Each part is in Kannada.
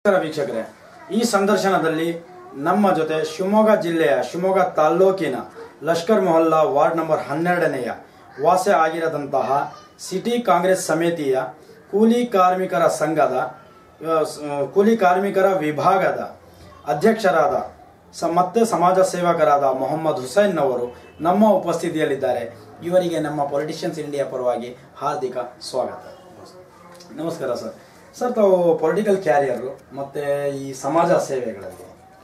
ವೀಕ್ಷಕರೇ, ಈ ಸಂದರ್ಶನದಲ್ಲಿ ನಮ್ಮ ಜೊತೆ ಶಿವಮೊಗ್ಗ ಜಿಲ್ಲೆಯ ಶಿವಮೊಗ್ಗ ತಾಲ್ಲೂಕಿನ ಲಷ್ಕರ್ ಮೊಹಲ್ಲಾ ವಾರ್ಡ್ ನಂಬರ್ 12ನೆಯ ವಾಸ ಆಗಿರದಂತಹ ಸಿಟಿ ಕಾಂಗ್ರೆಸ್ ಸಮಿತಿಯ ಕೂಲಿ ಕಾರ್ಮಿಕರ ಸಂಘದ ಕೂಲಿ ಕಾರ್ಮಿಕರ ವಿಭಾಗದ ಅಧ್ಯಕ್ಷರಾದ ಮತ್ತೆ ಸಮಾಜ ಸೇವಕರಾದ ಮೊಹಮ್ಮದ್ ಹುಸೈನ್ ಅವರು ನಮ್ಮ ಉಪಸ್ಥಿತಿಯಲ್ಲಿದ್ದಾರೆ. ಇವರಿಗೆ ನಮ್ಮ ಪೊಲಿಟಿಷಿಯನ್ಸ್ ಇಂಡಿಯಾ ಪರವಾಗಿ ಹಾರ್ದಿಕ ಸ್ವಾಗತ. ನಮಸ್ಕಾರ ಸರ್. ಸರ್, ತಾವು ಪೊಲಿಟಿಕಲ್ ಕ್ಯಾರಿಯರು ಮತ್ತು ಈ ಸಮಾಜ ಸೇವೆಗಳಲ್ಲಿ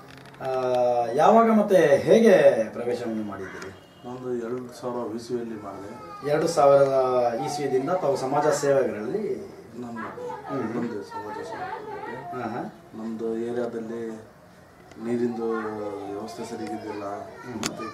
ಯಾವಾಗ ಮತ್ತು ಹೇಗೆ ಪ್ರವೇಶವನ್ನು ಮಾಡಿದ್ದೀರಿ? ನಾನು 2000 ಇಸ್ವಿಯಲ್ಲಿ ಮಾಡಿದೆ. 2000 ಇಸ್ವಿದಿಂದ ತಾವು ಸಮಾಜ ಸೇವೆಗಳಲ್ಲಿ ನಮ್ಮದು ಸಮಾಜ ಸೇವೆ. ನಮ್ಮದು ಏರಿಯಾದಲ್ಲಿ ನೀರಿಂದು ವ್ಯವಸ್ಥೆ ಸರಿಗಿದ್ದಿಲ್ಲ, ಮತ್ತು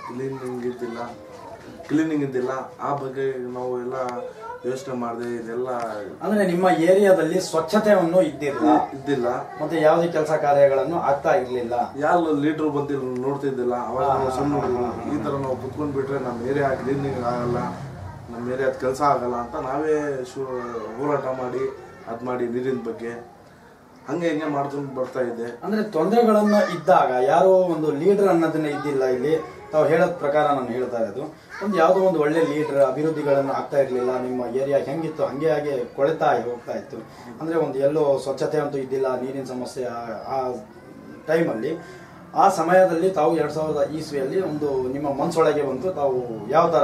ಕ್ಲೀನಿಂಗ್ ಇದ್ದಿಲ್ಲ. ಆ ಬಗ್ಗೆ ನಾವು ಎಲ್ಲ ಯೋಚನೆ ಮಾಡಿದೆ. ಇದೆಲ್ಲ ಅಂದ್ರೆ ನಿಮ್ಮ ಏರಿಯಾದಲ್ಲಿ ಸ್ವಚ್ಛತೆಯನ್ನು ಇದ್ದಿಲ್ಲ ಮತ್ತೆ ಯಾವುದೇ ಕೆಲಸ ಕಾರ್ಯಗಳನ್ನು ಆಗ್ತಾ ಇರ್ಲಿಲ್ಲ. ಯಾರು ಲೀಡರ್ ಬಂದಿಲ್ಲ, ನೋಡ್ತಿದ್ದಿಲ್ಲ. ಅವಾಗ ಸಣ್ಣ ಈ ತರ ನಾವು ಕುತ್ಕೊಂಡ್ ಬಿಟ್ರೆ ನಮ್ಮ ಏರಿಯಾ ಕ್ಲೀನಿಂಗ್ ಆಗಲ್ಲ, ನಮ್ಮ ಏರಿಯಾದ ಕೆಲಸ ಆಗಲ್ಲ ಅಂತ ನಾವೇ ಹೋರಾಟ ಮಾಡಿ ನೀರಿನ ಬಗ್ಗೆ ಹಂಗೆ ಮಾಡ್ಕೊಂಡು ಬರ್ತಾ ಇದ್ದೆ. ಅಂದ್ರೆ ತೊಂದರೆಗಳನ್ನ ಇದ್ದಾಗ ಯಾರೋ ಒಂದು ಲೀಡರ್ ಅನ್ನೋದನ್ನ ಇದ್ದಿಲ್ಲ. ಇಲ್ಲಿ ತಾವು ಹೇಳೋದ್ ಪ್ರಕಾರ ನಾನು ಹೇಳ್ತಾ ಇರೋದು, ಯಾವುದೋ ಒಂದು ಒಳ್ಳೆ ಲೀಡರ್, ಅಭಿವೃದ್ಧಿಗಳನ್ನು ಆಗ್ತಾ ಇರಲಿಲ್ಲ. ನಿಮ್ಮ ಏರಿಯಾ ಹೆಂಗಿತ್ತು ಹಾಗೆ ಕೊಳೆತಾ ಹೋಗ್ತಾ ಇತ್ತು. ಅಂದ್ರೆ ಒಂದು ಎಲ್ಲೋ ಸ್ವಚ್ಛತೆ ಅಂತೂ ಇದ್ದಿಲ್ಲ, ನೀರಿನ ಸಮಸ್ಯೆ. ಆ ಟೈಮಲ್ಲಿ ಆ ಸಮಯದಲ್ಲಿ ತಾವು 2000 ಇಸ್ವಿಯಲ್ಲಿ ಒಂದು ನಿಮ್ಮ ಮನಸ್ಸೊಳಗೆ ಬಂತು, ತಾವು ಯಾವ ತರ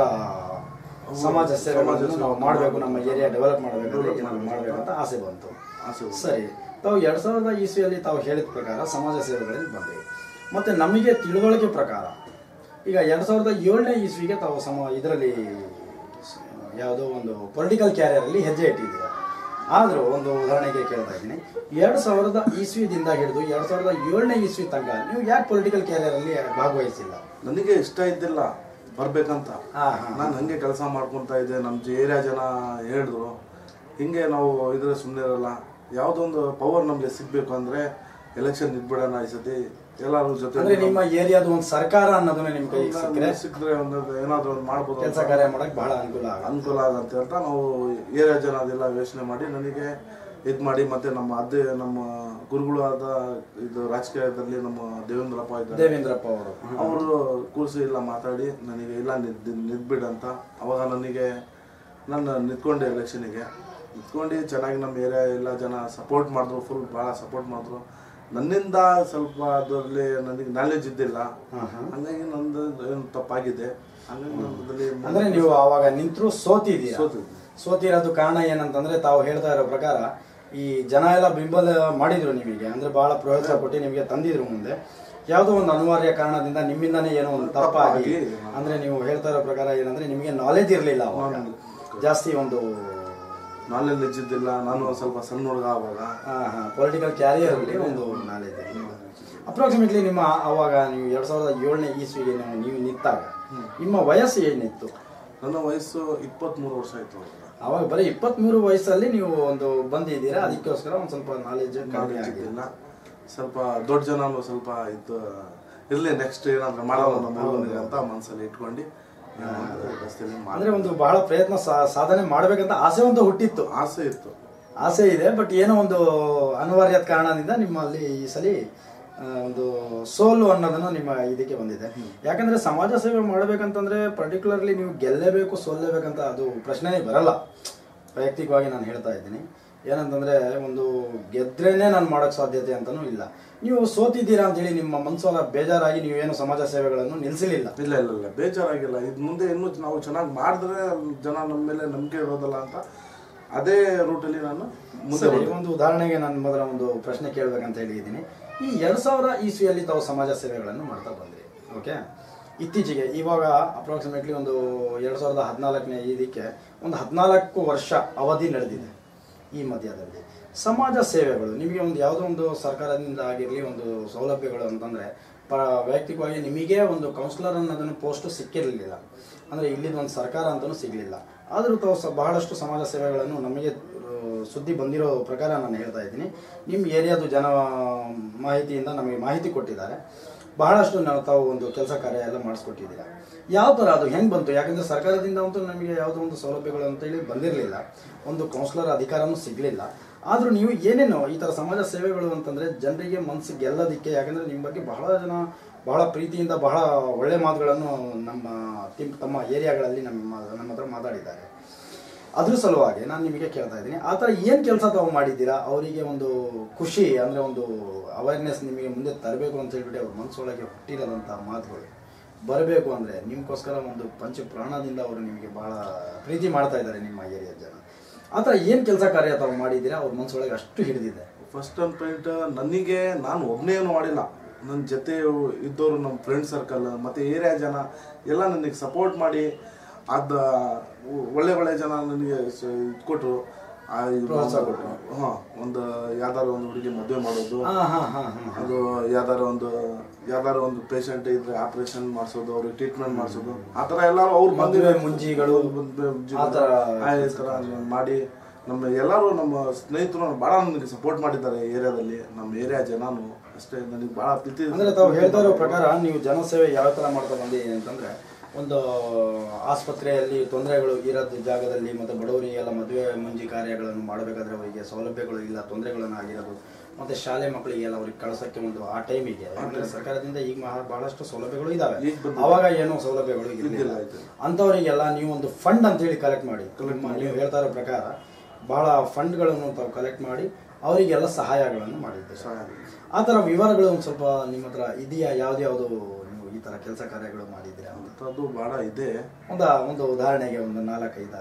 ಸಮಾಜ ಸೇವೆಗಳನ್ನು ನಾವು ಮಾಡಬೇಕು, ನಮ್ಮ ಏರಿಯಾ ಡೆವಲಪ್ ಮಾಡಬೇಕಂತ ಆಸೆ ಬಂತು. ಸರಿ, ತಾವು 2000 ಇಸ್ವಿಯಲ್ಲಿ ತಾವು ಹೇಳಿದ ಪ್ರಕಾರ ಸಮಾಜ ಸೇವೆಗಳಲ್ಲಿ ಬಂದಿವೆ. ಮತ್ತೆ ನಮಗೆ ತಿಳುವಳಿಕೆ ಪ್ರಕಾರ ಈಗ 2007ನೇ ಇಸ್ವಿಗೆ ತಾವು ಇದರಲ್ಲಿ ಯಾವುದೋ ಒಂದು ಪೊಲಿಟಿಕಲ್ ಕ್ಯಾರಿಯರಲ್ಲಿ ಹೆಜ್ಜೆ ಇಟ್ಟಿದ್ದೀರ. ಆದರೂ ಒಂದು ಉದಾಹರಣೆಗೆ ಕೇಳ್ತಾ ಇದ್ದೀನಿ, 2000 ಇಸ್ವಿದಿಂದ ಹಿಡಿದು 2007ನೇ ಇಸ್ವಿ ತನಕ ನೀವು ಯಾಕೆ ಪೊಲಿಟಿಕಲ್ ಕ್ಯಾರಿಯರಲ್ಲಿ ಭಾಗವಹಿಸಿಲ್ಲ? ನನಗೆ ಇಷ್ಟ ಇದ್ದಿಲ್ಲ ಬರ್ಬೇಕಂತ. ನಾನು ಹಂಗೆ ಕೆಲಸ ಮಾಡ್ಕೊತಾ ಇದ್ದೆ. ನಮ್ಮ ಏರಿಯಾ ಜನ ಹೇಳಿದ್ರು ಹಿಂಗೆ ನಾವು ಇದ್ರೆ ಸುಮ್ಮನೆ ಇರಲ್ಲ, ಯಾವುದೊಂದು ಪವರ್ ನಮಗೆ ಸಿಗ್ಬೇಕು ಅಂದ್ರೆ ಎಲೆಕ್ಷನ್ ನಿಂತ್ಬಿಡೋಣ ಈ ಸತಿ ಎಲ್ಲಾರು ಜೊತೆ. ಅಂದ್ರೆ ನಿಮ್ಮ ಏರಿಯಾದ ಒಂದು ಸರ್ಕಾರ ಅನ್ನೋದನ್ನ ನಿಮ್ ಕೈ ಸಿಕ್ಕಿದ್ರೆ ಏನಾದ್ರು ಒಂದು ಮಾಡ್ಬೋದು, ಕೆಲಸ ಕಾರ್ಯ ಮಾಡಕ್ ಬಹಳ ಅನುಕೂಲ ಆಗಂತ ಅಂತ ನಾವು ಏರಿಯಾ ಜನ ಅದೆಲ್ಲ ಯೋಚನೆ ಮಾಡಿ ನನಗೆ ಇದ್ ಮಾಡಿ, ಮತ್ತೆ ನಮ್ಮ ಗುರುಗಳು ಆದ ಇದು ರಾಜಕೀಯದಲ್ಲಿ ನಮ್ಮ ದೇವೇಂದ್ರಪ್ಪ ಅವರು ಕೂರಿಸಿ ಎಲ್ಲ ಮಾತಾಡಿ ನನಗೆ ಇಲ್ಲ ನಿಂತ್ಬಿಡಂತ. ಅವಾಗ ನಾನು ನಿಂತ್ಕೊಂಡೆ ಎಲೆಕ್ಷನ್ಗೆ. ನಿಂತ್ಕೊಂಡು ಚೆನ್ನಾಗಿ ನಮ್ಮ ಏರಿಯಾ ಎಲ್ಲ ಜನ ಸಪೋರ್ಟ್ ಮಾಡಿದ್ರು, ಫುಲ್ ಭಾಳ ಸಪೋರ್ಟ್ ಮಾಡಿದ್ರು. ನನ್ನಿಂದ ಸ್ವಲ್ಪ ಅದರಲ್ಲಿ ನನಗೆ ನಾಲೆಜ್ ಇದ್ದಿಲ್ಲ, ಹಂಗಾಗಿ ನಂದು ಏನು ತಪ್ಪಾಗಿದೆ. ಅಂದ್ರೆ ನೀವು ಅವಾಗ ನಿಂತರೂ ಸೋತಿರೋದು ಕಾರಣ ಏನಂತಂದ್ರೆ, ತಾವು ಹೇಳ್ತಾ ಇರೋ ಪ್ರಕಾರ ಈ ಜನ ಎಲ್ಲ ಬೆಂಬಲ ಮಾಡಿದ್ರು ನಿಮಗೆ, ಅಂದ್ರೆ ಬಹಳ ಪ್ರೋತ್ಸಾಹ ಕೊಟ್ಟು ನಿಮಗೆ ತಂದಿದ್ರು ಮುಂದೆ. ಯಾವುದೋ ಒಂದು ಅನಿವಾರ್ಯ ಕಾರಣದಿಂದ ನಿಮ್ಮಿಂದಾನೇ ಏನೋ ಒಂದು ತಪ್ಪಾಗಿ, ಅಂದ್ರೆ ನೀವು ಹೇಳ್ತಾ ಇರೋ ಪ್ರಕಾರ ಏನಂದ್ರೆ ನಿಮಗೆ ನಾಲೆಜ್ ಇರಲಿಲ್ಲ, ಜಾಸ್ತಿ ಒಂದು ನಾಲೆಜ್ ಇದ್ದಿಲ್ಲ. ನಾನು ಸ್ವಲ್ಪ ಸಣ್ಣ ಹುಡುಗ ಅವಾಗ. ಪೊಲಿಟಿಕಲ್ ಕ್ಯಾರಿಯರ್ ಅಲ್ಲಿ ಒಂದು ನಾಲೆಜ್. ಅಪ್ರಾಕ್ಸಿಮೇಟ್ಲಿ ನಿಮ್ಮ ಅವಾಗ ನೀವು 2007ನೇ ಇಸ್ವಿಗೆ ನೀವು ನಿಂತಾಗ ನಿಮ್ಮ ವಯಸ್ಸು ಏನಿತ್ತು? ನನ್ನ ವಯಸ್ಸು 23 ವರ್ಷ ಆಯ್ತು. ಅವಾಗ ಬರೀ 23 ವಯಸ್ಸಲ್ಲಿ ನೀವು ಒಂದು ಬಂದಿದ್ದೀರಾ, ಅದಕ್ಕೋಸ್ಕರ ಒಂದು ಸ್ವಲ್ಪ ನಾಲೆಜ್ ಆಗಿಲ್ಲ. ಸ್ವಲ್ಪ ದೊಡ್ಡ ಜನ ಸ್ವಲ್ಪ ಇತ್ತು ಇರ್ಲಿ, ನೆಕ್ಸ್ಟ್ ಏನಾದ್ರು ಮಾಡೋಣ ಅಂತ ಮನಸ್ಸಲ್ಲಿ ಇಟ್ಕೊಂಡು ಅಂದ್ರೆ ಒಂದು ಬಹಳ ಪ್ರಯತ್ನ ಸಾಧನೆ ಮಾಡ್ಬೇಕಂತ ಆಸೆ ಒಂದು ಹುಟ್ಟಿತ್ತು. ಆಸೆ ಇದೆ, ಬಟ್ ಏನೋ ಒಂದು ಅನಿವಾರ್ಯದ ಕಾರಣದಿಂದ ನಿಮ್ಮಲ್ಲಿ ಈ ಸಲ ಒಂದು ಸೋಲು ಅನ್ನೋದನ್ನು ನಿಮ್ಮ ಇದಕ್ಕೆ ಬಂದಿದೆ. ಯಾಕಂದ್ರೆ ಸಮಾಜ ಸೇವೆ ಮಾಡ್ಬೇಕಂತಂದ್ರೆ ಪರ್ಟಿಕ್ಯುಲರ್ಲಿ ನೀವು ಗೆಲ್ಲೇಬೇಕು ಸೋಲ್ಲೇಬೇಕಂತ ಅದು ಪ್ರಶ್ನೆನೇ ಬರಲ್ಲ. ವೈಯಕ್ತಿಕವಾಗಿ ನಾನು ಹೇಳ್ತಾ ಇದ್ದೀನಿ, ಏನಂತಂದ್ರೆ ಒಂದು ಗೆದ್ರೇನೆ ನಾನು ಮಾಡೋಕ್ ಸಾಧ್ಯತೆ ಅಂತನೂ ಇಲ್ಲ. ನೀವು ಸೋತಿದ್ದೀರಾ ಅಂತ ಹೇಳಿ ನಿಮ್ಮ ಮನಸ್ಸೆಲ್ಲ ಬೇಜಾರಾಗಿ ನೀವೇನು ಸಮಾಜ ಸೇವೆಗಳನ್ನು ನಿಲ್ಲಿಸಲಿಲ್ಲ? ಇಲ್ಲ, ಬೇಜಾರಾಗಿಲ್ಲ. ಇದು ಮುಂದೆ ಇನ್ನೂ ನಾವು ಚೆನ್ನಾಗಿ ಮಾಡಿದ್ರೆ ಜನ ನಮ್ಮ ಮೇಲೆ ನಂಬಿಕೆ ಇರೋದಲ್ಲ ಅಂತ ಅದೇ ರೂಟಲ್ಲಿ ನಾನು ಮುಂದೆ. ಒಂದು ಉದಾಹರಣೆಗೆ ನಾನು ಮೊದಲ ಒಂದು ಪ್ರಶ್ನೆ ಕೇಳಬೇಕಂತ ಹೇಳಿದ್ದೀನಿ. ಈ 2000 ಇಸ್ವಿಯಲ್ಲಿ ತಾವು ಸಮಾಜ ಸೇವೆಗಳನ್ನು ಮಾಡ್ತಾ ಬಂದ್ರಿ, ಓಕೆ. ಇತ್ತೀಚೆಗೆ ಇವಾಗ ಅಪ್ರಾಕ್ಸಿಮೇಟ್ಲಿ ಒಂದು 2014ನೇ ಇದಕ್ಕೆ ಒಂದು 14 ವರ್ಷ ಅವಧಿ ನಡೆದಿದೆ. ಈ ಮಧ್ಯದಲ್ಲಿ ಸಮಾಜ ಸೇವೆಗಳು ನಿಮಗೆ ಒಂದು ಯಾವುದೋ ಒಂದು ಸರ್ಕಾರದಿಂದ ಆಗಿರಲಿ ಒಂದು ಸೌಲಭ್ಯಗಳು ಅಂತಂದರೆ ವೈಯಕ್ತಿಕವಾಗಿ ನಿಮಗೆ ಒಂದು ಕೌನ್ಸಿಲರ್ ಅನ್ನೋದನ್ನು ಪೋಸ್ಟು ಸಿಕ್ಕಿರಲಿಲ್ಲ, ಅಂದರೆ ಇಲ್ಲಿದ್ದು ಒಂದು ಸರ್ಕಾರ ಅಂತಲೂ ಸಿಗಲಿಲ್ಲ. ಆದರೂ ತಾವು ಬಹಳಷ್ಟು ಸಮಾಜ ಸೇವೆಗಳನ್ನು ನಮಗೆ ಸುದ್ದಿ ಬಂದಿರೋ ಪ್ರಕಾರ ನಾನು ಹೇಳ್ತಾ ಇದ್ದೀನಿ. ನಿಮ್ಮ ಏರಿಯಾದು ಜನ ಮಾಹಿತಿಯಿಂದ ನಮಗೆ ಮಾಹಿತಿ ಕೊಟ್ಟಿದ್ದಾರೆ. ಬಹಳಷ್ಟು ತಾವು ಒಂದು ಕೆಲಸ ಕಾರ್ಯ ಎಲ್ಲ ಮಾಡಿಸ್ಕೊಟ್ಟಿದ್ದೀರಾ. ಯಾವ ಥರ ಅದು ಹೆಂಗೆ ಬಂತು? ಯಾಕಂದರೆ ಸರ್ಕಾರದಿಂದ ಅಂತೂ ನಮಗೆ ಯಾವುದೋ ಒಂದು ಸೌಲಭ್ಯಗಳು ಅಂತೇಳಿ ಬಂದಿರಲಿಲ್ಲ, ಒಂದು ಕೌನ್ಸಿಲರ್ ಅಧಿಕಾರನೂ ಸಿಗಲಿಲ್ಲ. ಆದರೂ ನೀವು ಏನೇನು ಈ ಥರ ಸಮಾಜ ಸೇವೆಗಳು ಅಂತಂದರೆ ಜನರಿಗೆ ಮನಸ್ಸಿಗೆ ಗೆಲ್ಲೋದಕ್ಕೆ, ಯಾಕಂದರೆ ನಿಮ್ಮ ಬಗ್ಗೆ ಬಹಳ ಜನ ಬಹಳ ಪ್ರೀತಿಯಿಂದ ಬಹಳ ಒಳ್ಳೆ ಮಾತುಗಳನ್ನು ತಮ್ಮ ಏರಿಯಾಗಳಲ್ಲಿ ನಮ್ಮ ಹತ್ರ ಮಾತಾಡಿದ್ದಾರೆ. ಅದ್ರ ಸಲುವಾಗಿ ನಾನು ನಿಮಗೆ ಕೇಳ್ತಾ ಇದ್ದೀನಿ, ಆ ಥರ ಏನು ಕೆಲಸ ತಾವು ಮಾಡಿದ್ದೀರಾ? ಅವರಿಗೆ ಒಂದು ಖುಷಿ ಅಂದರೆ ಒಂದು ಅವೇರ್ನೆಸ್ ನಿಮಗೆ ಮುಂದೆ ತರಬೇಕು ಅಂತ ಹೇಳ್ಬಿಟ್ಟು ಅವ್ರ ಮನಸ್ಸೊಳಗೆ ಹುಟ್ಟಿರೋದಂಥ ಮಾತುಗಳು ಬರಬೇಕು ಅಂದರೆ ನಿಮಗೋಸ್ಕರ ಒಂದು ಪಂಚ ಪ್ರಾಣದಿಂದ ಅವರು ನಿಮಗೆ ಭಾಳ ಪ್ರೀತಿ ಮಾಡ್ತಾ ಇದ್ದಾರೆ ನಿಮ್ಮ ಏರಿಯಾದ ಜನ. ಆ ಥರ ಏನು ಕೆಲಸ ಕಾರ್ಯ ತಾವು ಮಾಡಿದ್ದೀರಾ ಅವ್ರ ಮನಸ್ಸೊಳಗೆ ಅಷ್ಟು ಹಿಡಿದಿದೆ? ಫಸ್ಟ್ ಒಂದು ಪಾಯಿಂಟ್, ನನಗೆ ನಾನು ಒಬ್ಬನೇ ಏನು ಮಾಡಿಲ್ಲ, ನನ್ನ ಜೊತೆ ಇದ್ದವರು ನಮ್ಮ ಫ್ರೆಂಡ್ ಸರ್ಕಲ್ ಮತ್ತು ಏರಿಯಾ ಜನ ಎಲ್ಲ ನನಗೆ ಸಪೋರ್ಟ್ ಮಾಡಿ ಒಳ್ಳೆ ಜನ ನನಗೆ ಕೊಟ್ಟರು. ಒಂದು ಯಾವ್ದಾರು ಒಂದು ಹುಡುಗಿ ಮದುವೆ ಮಾಡೋದು, ಅದು ಯಾವ್ದಾರು ಒಂದು ಪೇಷಂಟ್ ಇದ್ರೆ ಆಪರೇಷನ್ ಮಾಡಿಸೋದು, ಅವ್ರಿಗೆ ಟ್ರೀಟ್ಮೆಂಟ್ ಮಾಡಿಸೋದು, ಆ ಥರ ಎಲ್ಲರೂ ಅವ್ರ ಮದುವೆ ಮುಂಜಿಗಳು ಮಾಡಿ ಎಲ್ಲರೂ ನಮ್ಮ ಸ್ನೇಹಿತರು ಭಾಳ ನನಗೆ ಸಪೋರ್ಟ್ ಮಾಡಿದ್ದಾರೆ ಏರಿಯಾದಲ್ಲಿ. ನಮ್ಮ ಏರಿಯಾ ಜನನು ಅಷ್ಟೇ ನನಗೆ ಭಾಳ ಪ್ರೀತಿ. ಅಂದರೆ ತಾವು ಹೇಳ್ತಾ ಇರೋ ಪ್ರಕಾರ ನೀವು ಜನಸೇವೆ ಯಾವ ಥರ ಮಾಡ್ತಾ ಬಂದಿದ್ದೀರಿ ಅಂತಂದರೆ, ಒಂದು ಆಸ್ಪತ್ರೆಯಲ್ಲಿ ತೊಂದರೆಗಳು ಇರೋದು ಜಾಗದಲ್ಲಿ ಮತ್ತು ಬಡವರಿಗೆಲ್ಲ ಮದುವೆ ಮುಂಜಿ ಕಾರ್ಯಗಳನ್ನು ಮಾಡಬೇಕಾದ್ರೆ ಅವರಿಗೆ ಸೌಲಭ್ಯಗಳು ಇಲ್ಲ, ತೊಂದರೆಗಳನ್ನು ಆಗಿರೋದು, ಮತ್ತು ಶಾಲೆ ಮಕ್ಕಳಿಗೆಲ್ಲ ಅವ್ರಿಗೆ ಕಳ್ಸೋಕ್ಕೆ ಒಂದು ಆ ಟೈಮಿಗೆ ಸರ್ಕಾರದಿಂದ ಈಗ ಬಹಳಷ್ಟು ಸೌಲಭ್ಯಗಳು ಇದ್ದಾವೆ, ಅವಾಗ ಏನೋ ಸೌಲಭ್ಯಗಳು ಇರಲಿಲ್ಲ. ಅಂಥವರಿಗೆಲ್ಲ ನೀವು ಒಂದು ಫಂಡ್ ಅಂತೇಳಿ ಕಲೆಕ್ಟ್ ಮಾಡಿ, ನೀವು ಹೇಳ್ತಾ ಇರೋ ಪ್ರಕಾರ ಬಹಳ ಫಂಡ್ಗಳನ್ನು ತಾವು ಕಲೆಕ್ಟ್ ಮಾಡಿ ಅವರಿಗೆಲ್ಲ ಸಹಾಯಗಳನ್ನು ಮಾಡಿದ್ದೀರಿ. ಆ ಥರ ವಿವರಗಳು ಒಂದು ಸ್ವಲ್ಪ ನಿಮ್ಮ ಹತ್ರ ಇದೆಯಾ? ಯಾವ್ದು ನೀವು ಈ ಥರ ಕೆಲಸ ಕಾರ್ಯಗಳು ಮಾಡಿದ್ದೀರಾ? ಅದು ಭಾಳ ಇದೆ. ಒಂದು ಉದಾಹರಣೆಗೆ ಒಂದು 4-5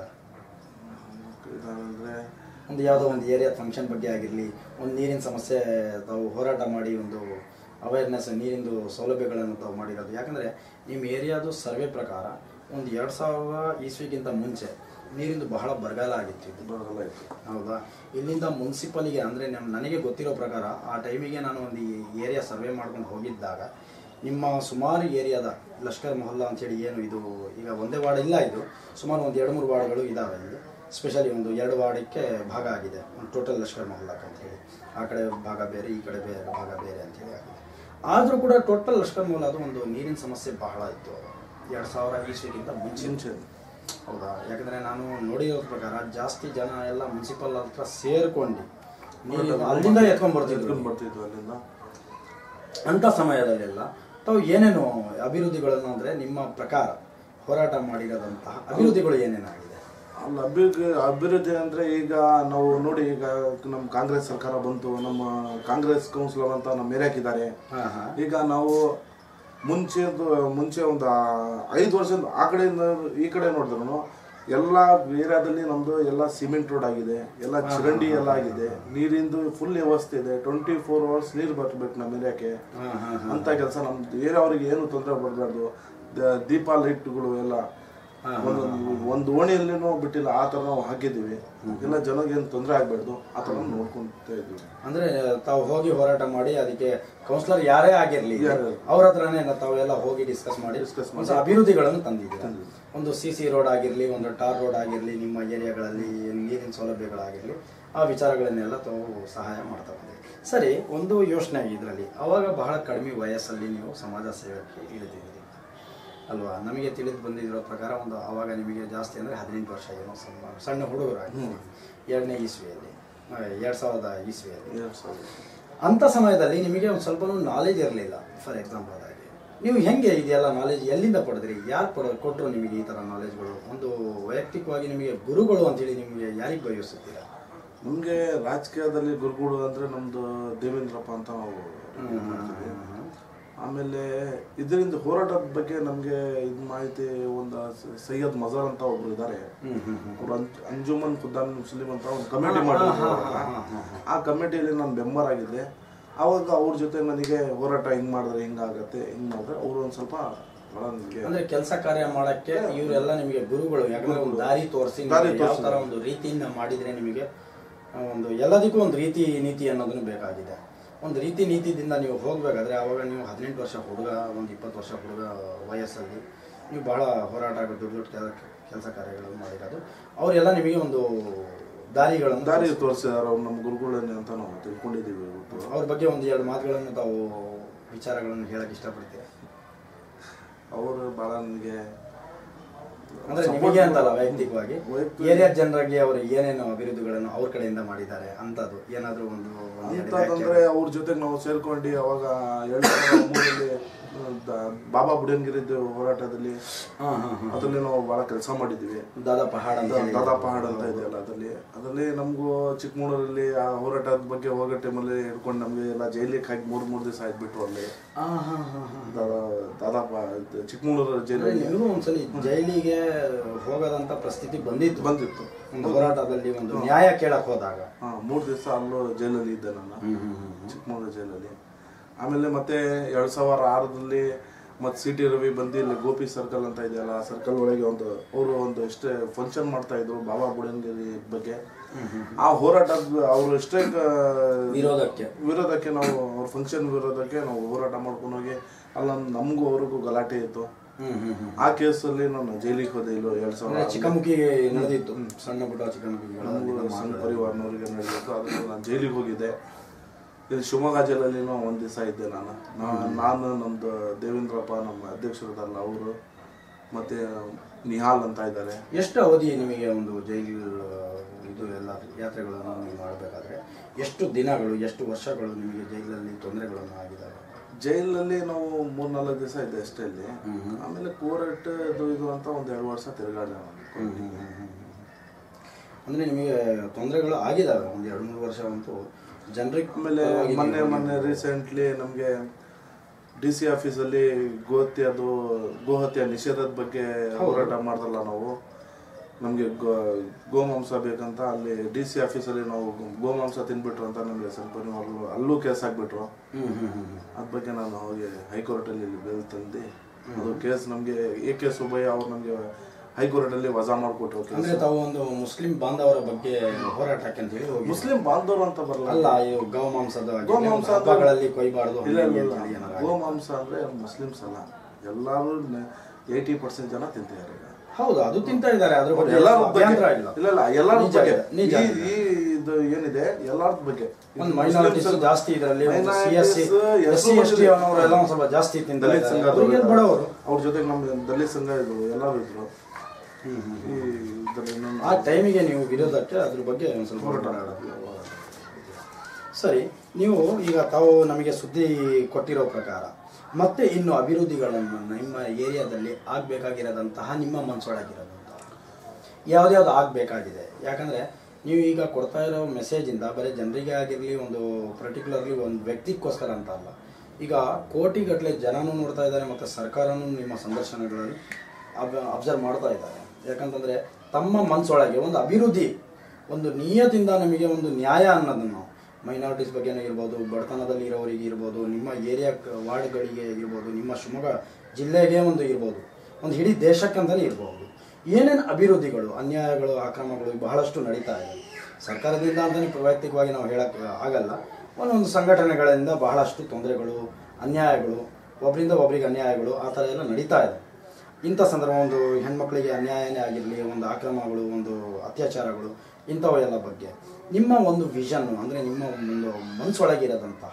ಅಂದರೆ ಒಂದು ಯಾವುದೋ ಒಂದು ಏರಿಯಾ ಫಂಕ್ಷನ್ ಬಗ್ಗೆ ಆಗಿರಲಿ, ಒಂದು ನೀರಿನ ಸಮಸ್ಯೆ ತಾವು ಹೋರಾಟ ಮಾಡಿ ಒಂದು ಅವೇರ್ನೆಸ್, ನೀರಿಂದು ಸೌಲಭ್ಯಗಳನ್ನು ತಾವು ಮಾಡಿರೋದು. ಯಾಕಂದರೆ ನಿಮ್ಮ ಏರಿಯಾದು ಸರ್ವೆ ಪ್ರಕಾರ ಒಂದು 2000 ಇಸ್ವಿಗಿಂತ ಮುಂಚೆ ನೀರಿಂದು ಬಹಳ ಬರಗಾಲ ಆಗಿತ್ತು. ಹೌದಾ? ಇಲ್ಲಿಂದ ಮುನ್ಸಿಪಲಿಗೆ ಅಂದರೆ ನನಗೆ ಗೊತ್ತಿರೋ ಪ್ರಕಾರ ಆ ಟೈಮಿಗೆ ನಾನು ಒಂದು ಏರಿಯಾ ಸರ್ವೆ ಮಾಡ್ಕೊಂಡು ಹೋಗಿದ್ದಾಗ ನಿಮ್ಮ ಸುಮಾರು ಏರಿಯಾದ ಲಷ್ಕರ್ ಮೊಹಲ್ಲಾ ಅಂತೇಳಿ ಏನು ಇದು ಈಗ ಒಂದೇ ವಾರ್ಡ್ ಇಲ್ಲ, ಇದು ಸುಮಾರು ಒಂದು 2-3 ವಾರ್ಡ್ಗಳು ಇದ್ದಾವೆ. ಇಲ್ಲಿ ಸ್ಪೆಷಲಿ ಒಂದು 2 ವಾರ್ಡಕ್ಕೆ ಭಾಗ ಆಗಿದೆ, ಒಂದು ಟೋಟಲ್ ಲಷ್ಕರ್ ಮೊಹಲ್ಲಾಕ್ಕೆ ಅಂತೇಳಿ. ಆ ಕಡೆ ಭಾಗ ಬೇರೆ, ಈ ಕಡೆ ಭಾಗ ಬೇರೆ ಅಂತೇಳಿ ಆಗಿದೆ. ಆದರೂ ಕೂಡ ಟೋಟಲ್ ಲಷ್ಕರ್ ಮೊಹಲ್ಲಾ ಅದು ಒಂದು ನೀರಿನ ಸಮಸ್ಯೆ ಬಹಳ ಇತ್ತು 2000 ಇಸ್ವಿಗಿಂತ ಮುಂಚೆ. ಹೌದಾ? ಯಾಕಂದರೆ ನಾನು ನೋಡಿರೋ ಪ್ರಕಾರ ಜಾಸ್ತಿ ಜನ ಎಲ್ಲ ಮುನ್ಸಿಪಲ್ ಹತ್ರ ಸೇರ್ಕೊಂಡು ಅಲ್ಲಿಂದ ಎತ್ಕೊಂಡು ಬರ್ತಿದ್ವು ಅಲ್ಲಿಂದ. ಅಂಥ ಸಮಯದಲ್ಲೆಲ್ಲ ತಾವು ಏನೇನು ಅಭಿವೃದ್ಧಿಗಳನ್ನು ಅಂದರೆ ನಿಮ್ಮ ಪ್ರಕಾರ ಹೋರಾಟ ಮಾಡಿರೋದಂತಹ ಅಭಿವೃದ್ಧಿಗಳು ಏನೇನಾಗಿದೆ? ಅಭಿವೃದ್ಧಿ ಅಂದರೆ ಈಗ ನಾವು ನೋಡಿ, ಈಗ ನಮ್ಮ ಕಾಂಗ್ರೆಸ್ ಸರ್ಕಾರ ಬಂತು, ನಮ್ಮ ಕಾಂಗ್ರೆಸ್ ಕೌನ್ಸಿಲರ್ ಅಂತ ನಮ್ಮ ಏರಿಯಾಕಿದ್ದಾರೆ. ಈಗ ನಾವು ಮುಂಚೆ ಒಂದು 5 ವರ್ಷದ ಆ ಕಡೆಯಿಂದ ಈ ಕಡೆ ನೋಡಿದ್ರು ಎಲ್ಲ ಏರಿಯಾದಲ್ಲಿ ನಮ್ಮದು ಎಲ್ಲ ಸಿಮೆಂಟ್ ರೋಡ್ ಆಗಿದೆ, ಎಲ್ಲ ಚರಂಡಿ ಎಲ್ಲ ಆಗಿದೆ, ನೀರಿಂದು ಫುಲ್ ವ್ಯವಸ್ಥೆ ಇದೆ. 24 hours ನೀರು ಬರಬೇಕು ನಮ್ಮ ಏರಿಯಾಕ್ಕೆ. ಅಂತ ಕೆಲಸ ನಮ್ದು ಏರಿಯಾ ಅವ್ರಿಗೆ ಏನು ತೊಂದರೆ ಬರಬಾರ್ದು. ದೀಪ ಲೈಟ್ಗಳು ಎಲ್ಲ ಒಂದು ಓಣಿಯಲ್ಲಿನೂ ಬಿಟ್ಟಿಲ್ಲ, ಆ ಥರ ನಾವು ಹಾಕಿದ್ದೀವಿ. ಎಲ್ಲ ಜನಕ್ಕೆ ಏನು ತೊಂದರೆ ಆಗಬಾರ್ದು, ಆ ಥರ ನೋಡ್ಕೊಂತ ಇದ್ವಿ. ಅಂದರೆ ತಾವು ಹೋಗಿ ಹೋರಾಟ ಮಾಡಿ ಅದಕ್ಕೆ ಕೌನ್ಸಿಲರ್ ಯಾರೇ ಆಗಿರಲಿ ಅವ್ರ ಹತ್ರನೇ ತಾವೆಲ್ಲ ಹೋಗಿ ಡಿಸ್ಕಸ್ ಮಾಡಿ ಅಭಿವೃದ್ಧಿಗಳನ್ನು ತಂದಿದ್ದೀವಿ. ಒಂದು CC ರೋಡ್ ಆಗಿರಲಿ, ಒಂದು ಟಾರ್ ರೋಡ್ ಆಗಿರಲಿ, ನಿಮ್ಮ ಏರಿಯಾಗಳಲ್ಲಿ ನೀರಿನ ಸೌಲಭ್ಯಗಳಾಗಿರಲಿ, ಆ ವಿಚಾರಗಳನ್ನೆಲ್ಲ ತಾವು ಸಹಾಯ ಮಾಡ್ತಾ ಬಂದಿದ್ದೀವಿ. ಸರಿ, ಒಂದು ಯೋಚನೆ ಇದರಲ್ಲಿ, ಅವಾಗ ಬಹಳ ಕಡಿಮೆ ವಯಸ್ಸಲ್ಲಿ ನೀವು ಸಮಾಜ ಸೇವೆಗೆ ಇಳಿದಿದ್ದೀರಿ ಅಲ್ವಾ? ನಮಗೆ ತಿಳಿದು ಬಂದಿರೋ ಪ್ರಕಾರ ಒಂದು ಆವಾಗ ನಿಮಗೆ ಜಾಸ್ತಿ ಅಂದರೆ 18 ವರ್ಷ ಏನೋ ಸಣ್ಣ ಹುಡುಗರಾಗಿ 2ನೇ ಇಸ್ವಿಯಲ್ಲಿ 2000 ಇಸ್ವಿಯಲ್ಲಿ. ಅಂಥ ಸಮಯದಲ್ಲಿ ನಿಮಗೆ ಒಂದು ಸ್ವಲ್ಪ ನಾಲೆಜ್ ಇರಲಿಲ್ಲ. ಫಾರ್ ಎಕ್ಸಾಂಪಲ್ ಆಗಿ ನೀವು ಹೆಂಗೆ ಇದೆಲ್ಲ ನಾಲೆಜ್ ಎಲ್ಲಿಂದ ಪಡೆದ್ರಿ? ಯಾರು ಕೊಟ್ಟರು ನಿಮಗೆ ಈ ಥರ ನಾಲೆಜ್ಗಳು? ಒಂದು ವೈಯಕ್ತಿಕವಾಗಿ ನಿಮಗೆ ಗುರುಗಳು ಅಂತೇಳಿ ನಿಮಗೆ ಯಾರಿಗೆ ಬಯಸುತ್ತೀರಾ? ನಮಗೆ ರಾಜಕೀಯದಲ್ಲಿ ಗುರುಗಳು ಅಂದರೆ ನಮ್ಮದು ದೇವೇಂದ್ರಪ್ಪ ಅಂತ ನಾವು. ಆಮೇಲೆ ಇದರಿಂದ ಹೋರಾಟದ ಬಗ್ಗೆ ನಮಗೆ ಇದು ಮಾಹಿತಿ ಒಂದು ಸೈಯದ್ ಮಜಾರ್ ಅಂತ ಒಬ್ರು ಇದ್ದಾರೆ, ಅವರು ಅಂಜುಮನ್ ಖುದ್ದಾನ್ ಮುಸ್ಲಿಂ ಅಂತ ಒಂದು ಕಮಿಟಿ ಮಾಡಿದ್ರು. ಆ ಕಮಿಟಿಯಲ್ಲಿ ನಾನು ಮೆಂಬರ್ ಆಗಿದ್ದೆ. ಆವಾಗ ಅವ್ರ ಜೊತೆ ನನಗೆ ಹೋರಾಟ ಹಿಂಗೆ ಮಾಡಿದ್ರೆ ಹಿಂಗಾಗತ್ತೆ, ಹಿಂಗೆ ಮಾಡಿದ್ರೆ ಅವರು ಒಂದು ಸ್ವಲ್ಪ ಅಂದ್ರೆ ಕೆಲಸ ಕಾರ್ಯ ಮಾಡಕ್ಕೆ ಇವರೆಲ್ಲ ನಿಮಗೆ ಗುರುಗಳು. ಯಾಕಂದ್ರೆ ಒಂದು ದಾರಿ ತೋರಿಸಿ ಯಾವ ಥರ ಒಂದು ರೀತಿಯಿಂದ ಮಾಡಿದ್ರೆ ನಿಮಗೆ ಒಂದು ಎಲ್ಲದಕ್ಕೂ ಒಂದು ರೀತಿ ನೀತಿ ಅನ್ನೋದನ್ನು ಬೇಕಾಗಿದೆ. ಒಂದು ರೀತಿ ನೀತಿದಿಂದ ನೀವು ಹೋಗಬೇಕಾದ್ರೆ ಆವಾಗ ನೀವು 18 ವರ್ಷ ಹುಡುಗ, ಒಂದು 20 ವರ್ಷ ಹುಡುಗ ವಯಸ್ಸಲ್ಲಿ ನೀವು ಬಹಳ ಹೋರಾಟ ದೊಡ್ಡ ಕೆಲಸ ಕಾರ್ಯಗಳನ್ನು ಮಾಡಿರೋದು. ಅವರೆಲ್ಲ ನಿಮಗೆ ಒಂದು ದಾರಿ ತೋರಿಸಿದಾರೆ, ಅವ್ರು ನಮ್ಮ ಗುರುಗಳನ್ನೇ ಅಂತ ನಾವು ತಿಳ್ಕೊಂಡಿದ್ದೀವಿ. ಅವ್ರ ಬಗ್ಗೆ ಒಂದು 2 ಮಾತುಗಳನ್ನು ತಾವು ವಿಚಾರಗಳನ್ನು ಹೇಳಕ್ಕೆ ಇಷ್ಟಪಡ್ತೀರಾ? ಅವರು ಭಾಳ ನನಗೆ ಅಂದ್ರೆ ನಿಮಗೆ ಅಂತಲ್ಲ ವೈಯಕ್ತಿಕವಾಗಿ ಏರಿಯಾ ಜನರಿಗೆ ಅವರು ಏನೇನು ಅಭಿವೃದ್ಧಿಗಳನ್ನು ಅವ್ರ ಕಡೆಯಿಂದ ಮಾಡಿದ್ದಾರೆ ಅಂತದ್ದು ಏನಾದ್ರು ಒಂದು ಅಂತಂದ್ರೆ ಅವ್ರ ಜೊತೆಗೆ ನಾವು ಸೇರ್ಕೊಂಡು ಅವಾಗ 2003 ಬಾಬಾ ಬುಡನ್ಗಿರಿದ್ದು ಹೋರಾಟದಲ್ಲಿ ಅದರಲ್ಲಿ ನಾವು ಬಹಳ ಕೆಲಸ ಮಾಡಿದ್ವಿ. ದಾದಾ ಪಹಾಡ್ ಅಂತ ಇದೆಯಲ್ಲ ಅದರಲ್ಲಿ ನಮಗೂ ಚಿಕ್ಕಮಗಳೂರಲ್ಲಿ ಆ ಹೋರಾಟದ ಬಗ್ಗೆ ಹೋಗೋ ಟೈಮಲ್ಲಿ ಹಿಡ್ಕೊಂಡು ನಮ್ಗೆ ಎಲ್ಲ ಜೈಲಿಗೆ ಹಾಕಿ 3 ದಿವಸ ಆಯ್ತು ಅಲ್ಲಿ. ದಾದಾ ಚಿಕ್ಕಮಗಳೂರು ಜೈಲಲ್ಲಿ ಒಂದ್ಸಲಿ ಜೈಲಿಗೆ ಹೋಗದಂತ ಪರಿಸ್ಥಿತಿ ಬಂದಿತ್ತು ಒಂದು ಹೋರಾಟದಲ್ಲಿ ಒಂದು ನ್ಯಾಯ ಕೇಳಕ್ ಹೋದಾಗ. 3 ದಿವಸ ಅಲ್ಲೂ ಜೈಲಲ್ಲಿ ಇದ್ದೆ ನಾನು, ಚಿಕ್ಕಮಗಳೂರು ಜೈಲಲ್ಲಿ. ಆಮೇಲೆ ಮತ್ತೆ 2006 ಮತ್ತೆ ಸಿ ಟಿ ರವಿ ಬಂದು ಇಲ್ಲಿ ಗೋಪಿ ಸರ್ಕಲ್ ಅಂತ ಇದೆಯಲ್ಲ, ಆ ಸರ್ಕಲ್ ಒಳಗೆ ಅವರು ಎಷ್ಟೇ ಫಂಕ್ಷನ್ ಮಾಡ್ತಾ ಇದ್ರು ಬಾಬಾ ಬುಡನ್ಗಿರಿ ಬಗ್ಗೆ. ಆ ಹೋರಾಟ ಅವರು ಎಷ್ಟೇ ವಿರೋಧಕ್ಕೆ ನಾವು ಅವ್ರ ಫಂಕ್ಷನ್ ವಿರೋಧಕ್ಕೆ ನಾವು ಹೋರಾಟ ಮಾಡ್ಕೊಂಡು ಹೋಗಿ ಅಲ್ಲ ನಮಗೂ ಅವ್ರಿಗೂ ಗಲಾಟೆ ಇತ್ತು. ಆ ಕೇಸಲ್ಲಿ ನಾನು ಜೈಲಿಗೆ ಹೋದೆ. ಇಲ್ಲೋ 2000 ಚಿಕ್ಕಮುಖಿ ನಡೆದಿತ್ತು, ಸಣ್ಣ ಪುಟ್ಟ ಚಿಕ್ಕಮುಖಿ ಸಂಘ ಪರಿವಾರನವರಿಗೆ ನಡೆದಿತ್ತು. ಅದಕ್ಕೆ ನಾನು ಜೈಲಿಗೆ ಹೋಗಿದ್ದೆ. ಇಲ್ಲಿ ಶಿವಮೊಗ್ಗ ಜೈಲಲ್ಲಿ 1 ದಿವಸ ಇದ್ದೆ ನಾನು ನಮ್ದು ದೇವೇಂದ್ರಪ್ಪ ನಮ್ಮ ಅಧ್ಯಕ್ಷರದಲ್ಲ ಅವರು ಮತ್ತೆ ನಿಹಾಲ್ ಅಂತ ಇದ್ದಾರೆ. ಎಷ್ಟು ಅವಧಿ ನಿಮಗೆ ಒಂದು ಜೈಲು ಇದು ಎಲ್ಲ ಯಾತ್ರೆಗಳನ್ನು ನೀವು ಮಾಡಬೇಕಾದ್ರೆ ಎಷ್ಟು ದಿನಗಳು ಎಷ್ಟು ವರ್ಷಗಳು ನಿಮಗೆ ಜೈಲಲ್ಲಿ ತೊಂದರೆಗಳನ್ನು ಆಗಿದ್ದಾವೆ? ಜೈಲಲ್ಲಿ ನಾವು 3-4 ದಿವಸ ಇದ್ದೆ ಅಷ್ಟೇ ಅಲ್ಲಿ. ಆಮೇಲೆ ಕೋರ್ಟ್ ಇದು ಅಂತ 1-2 ವರ್ಷ ತಿರುಗಾಡಿದೆ. ಅಂದ್ರೆ ನಿಮಗೆ ತೊಂದರೆಗಳು ಆಗಿದ್ದಾವೆ 1-2-3 ವರ್ಷ ಅಂತೂ ಜನರಿಗೆ. ಆಮೇಲೆ ಮೊನ್ನೆ ರೀಸೆಂಟ್ಲಿ ನಮಗೆ DC ಆಫೀಸಲ್ಲಿ ಗೋಹತ್ಯೆ ನಿಷೇಧದ ಬಗ್ಗೆ ಹೋರಾಟ ಮಾಡ್ದಲ್ಲ ನಾವು. ನಮಗೆ ಗೋಮಾಂಸ ಬೇಕಂತ ಅಲ್ಲಿ DC ಆಫೀಸಲ್ಲಿ ನಾವು ಗೋಮಾಂಸ ತಿನ್ಬಿಟ್ರು ಅಂತ ನಮಗೆ ಸ್ವಲ್ಪ ಅಲ್ಲೂ ಕೇಸ್ ಹಾಕ್ಬಿಟ್ರು. ಅದ್ರ ಬಗ್ಗೆ ನಾನು ಹೋಗಿ ಹೈಕೋರ್ಟಲ್ಲಿ ಬೆಲ್ ತಂದು ಅದು ಕೇಸ್ ನಮಗೆ AK ಸುಬ್ಬಯ್ಯ ಅವ್ರು ನಮಗೆ ಹೈಕೋರ್ಟಲ್ಲಿ ವಜಾ ಮಾಡಿಕೊಟ್ರು. ಅಂದ್ರೆ ತಾವು ಒಂದು ಮುಸ್ಲಿಂ ಬಾಂಧವರ ಬಗ್ಗೆ ಹೋರಾಟಕ್ಕೆ ಅಂತ ಹೇಳಿ ಹೋಗಿ. ಮುಸ್ಲಿಂ ಬಾಂಧವರು ಅಂತ ಬರಲ್ಲ, ಅಲ್ಲ ಗೋಮಾಂಸ ಹಬ್ಬಗಳಲ್ಲಿ ಕೊಯ್ಬಾರ್ದು. ಗೋಮಾಂಸ ಅಂದ್ರೆ ಮುಸ್ಲಿಮ್ಸ್ ಅಲ್ಲ, ಎಲ್ಲಾರು 80% ಜನ ತಿಂತಿದ್ದಾರೆ. ಹೌದು, ಅದು ತಿಂತಾ ಇದ್ದಾರೆ. ಅದ್ರ ಬಗ್ಗೆ ಇಲ್ಲ ಎಲ್ಲಾರ ಬಗ್ಗೆ ಇದು ಏನಿದೆ ಎಲ್ಲಾರ ಬಗ್ಗೆ ಮೈನಾರಿಟೀಸ್ ಜಾಸ್ತಿ ಇದರಲ್ಲಿ. SC/ST ಅವರೆಲ್ಲ ಸ್ವಲ್ಪ ಜಾಸ್ತಿ ತಿಂತಾರೆ. ಬಡವರು ಅವ್ರ ಜೊತೆಗೆ ನಮ್ಮ ದಲಿತ ಸಂಘ ಇದ್ರು, ಎಲ್ಲರೂ ಇದ್ರು. ಆ ಟೈಮಿಗೆ ನೀವು ವಿರೋಧಕ್ಕೆ ಅದ್ರ ಬಗ್ಗೆ ಒಂದು ಸ್ವಲ್ಪ ಹೋರಾಟ ಸರಿ. ನೀವು ಈಗ ತಾವು ನಮಗೆ ಸುದ್ದಿ ಕೊಟ್ಟಿರೋ ಪ್ರಕಾರ ಮತ್ತೆ ಇನ್ನು ಅಭಿವೃದ್ಧಿಗಳನ್ನು ನಿಮ್ಮ ಏರಿಯಾದಲ್ಲಿ ಆಗಬೇಕಾಗಿರೋದಂತಹ ನಿಮ್ಮ ಮನಸ್ಸೊಳಗಿರೋದಂತಹ ಯಾವ್ದ್ಯಾವ್ದು ಆಗಬೇಕಾಗಿದೆ? ಯಾಕಂದರೆ ನೀವು ಈಗ ಕೊಡ್ತಾ ಇರೋ ಮೆಸೇಜಿಂದ ಬರೀ ಜನರಿಗೆ ಆಗಿರಲಿ, ಒಂದು ಪರ್ಟಿಕ್ಯುಲರ್ಲಿ ಒಂದು ವ್ಯಕ್ತಿಗೋಸ್ಕರ ಅಂತ ಅಲ್ಲ, ಈಗ ಕೋಟಿಗಟ್ಟಲೆ ಜನನೂ ನೋಡ್ತಾ ಇದ್ದಾರೆ ಮತ್ತು ಸರ್ಕಾರನೂ ನಿಮ್ಮ ಸಂದರ್ಶನಗಳಲ್ಲಿ ಅಬ್ಸರ್ವ್ ಮಾಡ್ತಾ ಇದ್ದಾರೆ. ಯಾಕಂತಂದರೆ ತಮ್ಮ ಮನಸ್ಸೊಳಗೆ ಒಂದು ಅಭಿವೃದ್ಧಿ, ಒಂದು ನಿಯತಿಂದ ನಮಗೆ ಒಂದು ನ್ಯಾಯ ಅನ್ನೋದನ್ನು ಮೈನಾರಿಟೀಸ್ ಬಗ್ಗೆನೇ ಇರ್ಬೋದು, ಬಡತನದಲ್ಲಿ ಇರೋರಿಗೆ ಇರ್ಬೋದು, ನಿಮ್ಮ ಏರಿಯಾ ವಾರ್ಡ್ಗಳಿಗೆ ಇರ್ಬೋದು, ನಿಮ್ಮ ಶಿವಮೊಗ್ಗ ಜಿಲ್ಲೆಗೆ ಒಂದು ಇರ್ಬೋದು, ಒಂದು ಇಡೀ ದೇಶಕ್ಕಂತಲೇ ಇರ್ಬೋದು, ಏನೇನು ಅಭಿವೃದ್ಧಿಗಳು, ಅನ್ಯಾಯಗಳು, ಅಕ್ರಮಗಳು ಬಹಳಷ್ಟು ನಡೀತಾ ಇದೆ. ಸರ್ಕಾರದಿಂದ ಅಂತಲೇ ವೈಯಕ್ತಿಕವಾಗಿ ನಾವು ಹೇಳೋಕ್ಕೆ ಆಗಲ್ಲ, ಒಂದೊಂದು ಸಂಘಟನೆಗಳಿಂದ ಬಹಳಷ್ಟು ತೊಂದರೆಗಳು, ಅನ್ಯಾಯಗಳು, ಒಬ್ಬರಿಂದ ಒಬ್ಬರಿಗೆ ಅನ್ಯಾಯಗಳು ಆ ಥರ ಎಲ್ಲ ನಡೀತಾ ಇದೆ. ಇಂಥ ಸಂದರ್ಭ ಒಂದು ಹೆಣ್ಮಕ್ಳಿಗೆ ಅನ್ಯಾಯನೇ ಆಗಿರಲಿ, ಒಂದು ಅಕ್ರಮಗಳು, ಒಂದು ಅತ್ಯಾಚಾರಗಳು, ಇಂಥವೆಲ್ಲ ಬಗ್ಗೆ ನಿಮ್ಮ ಒಂದು ವಿಷನ್ನು, ಅಂದರೆ ನಿಮ್ಮ ಒಂದು ಮನಸ್ಸೊಳಗಿರೋದಂತಹ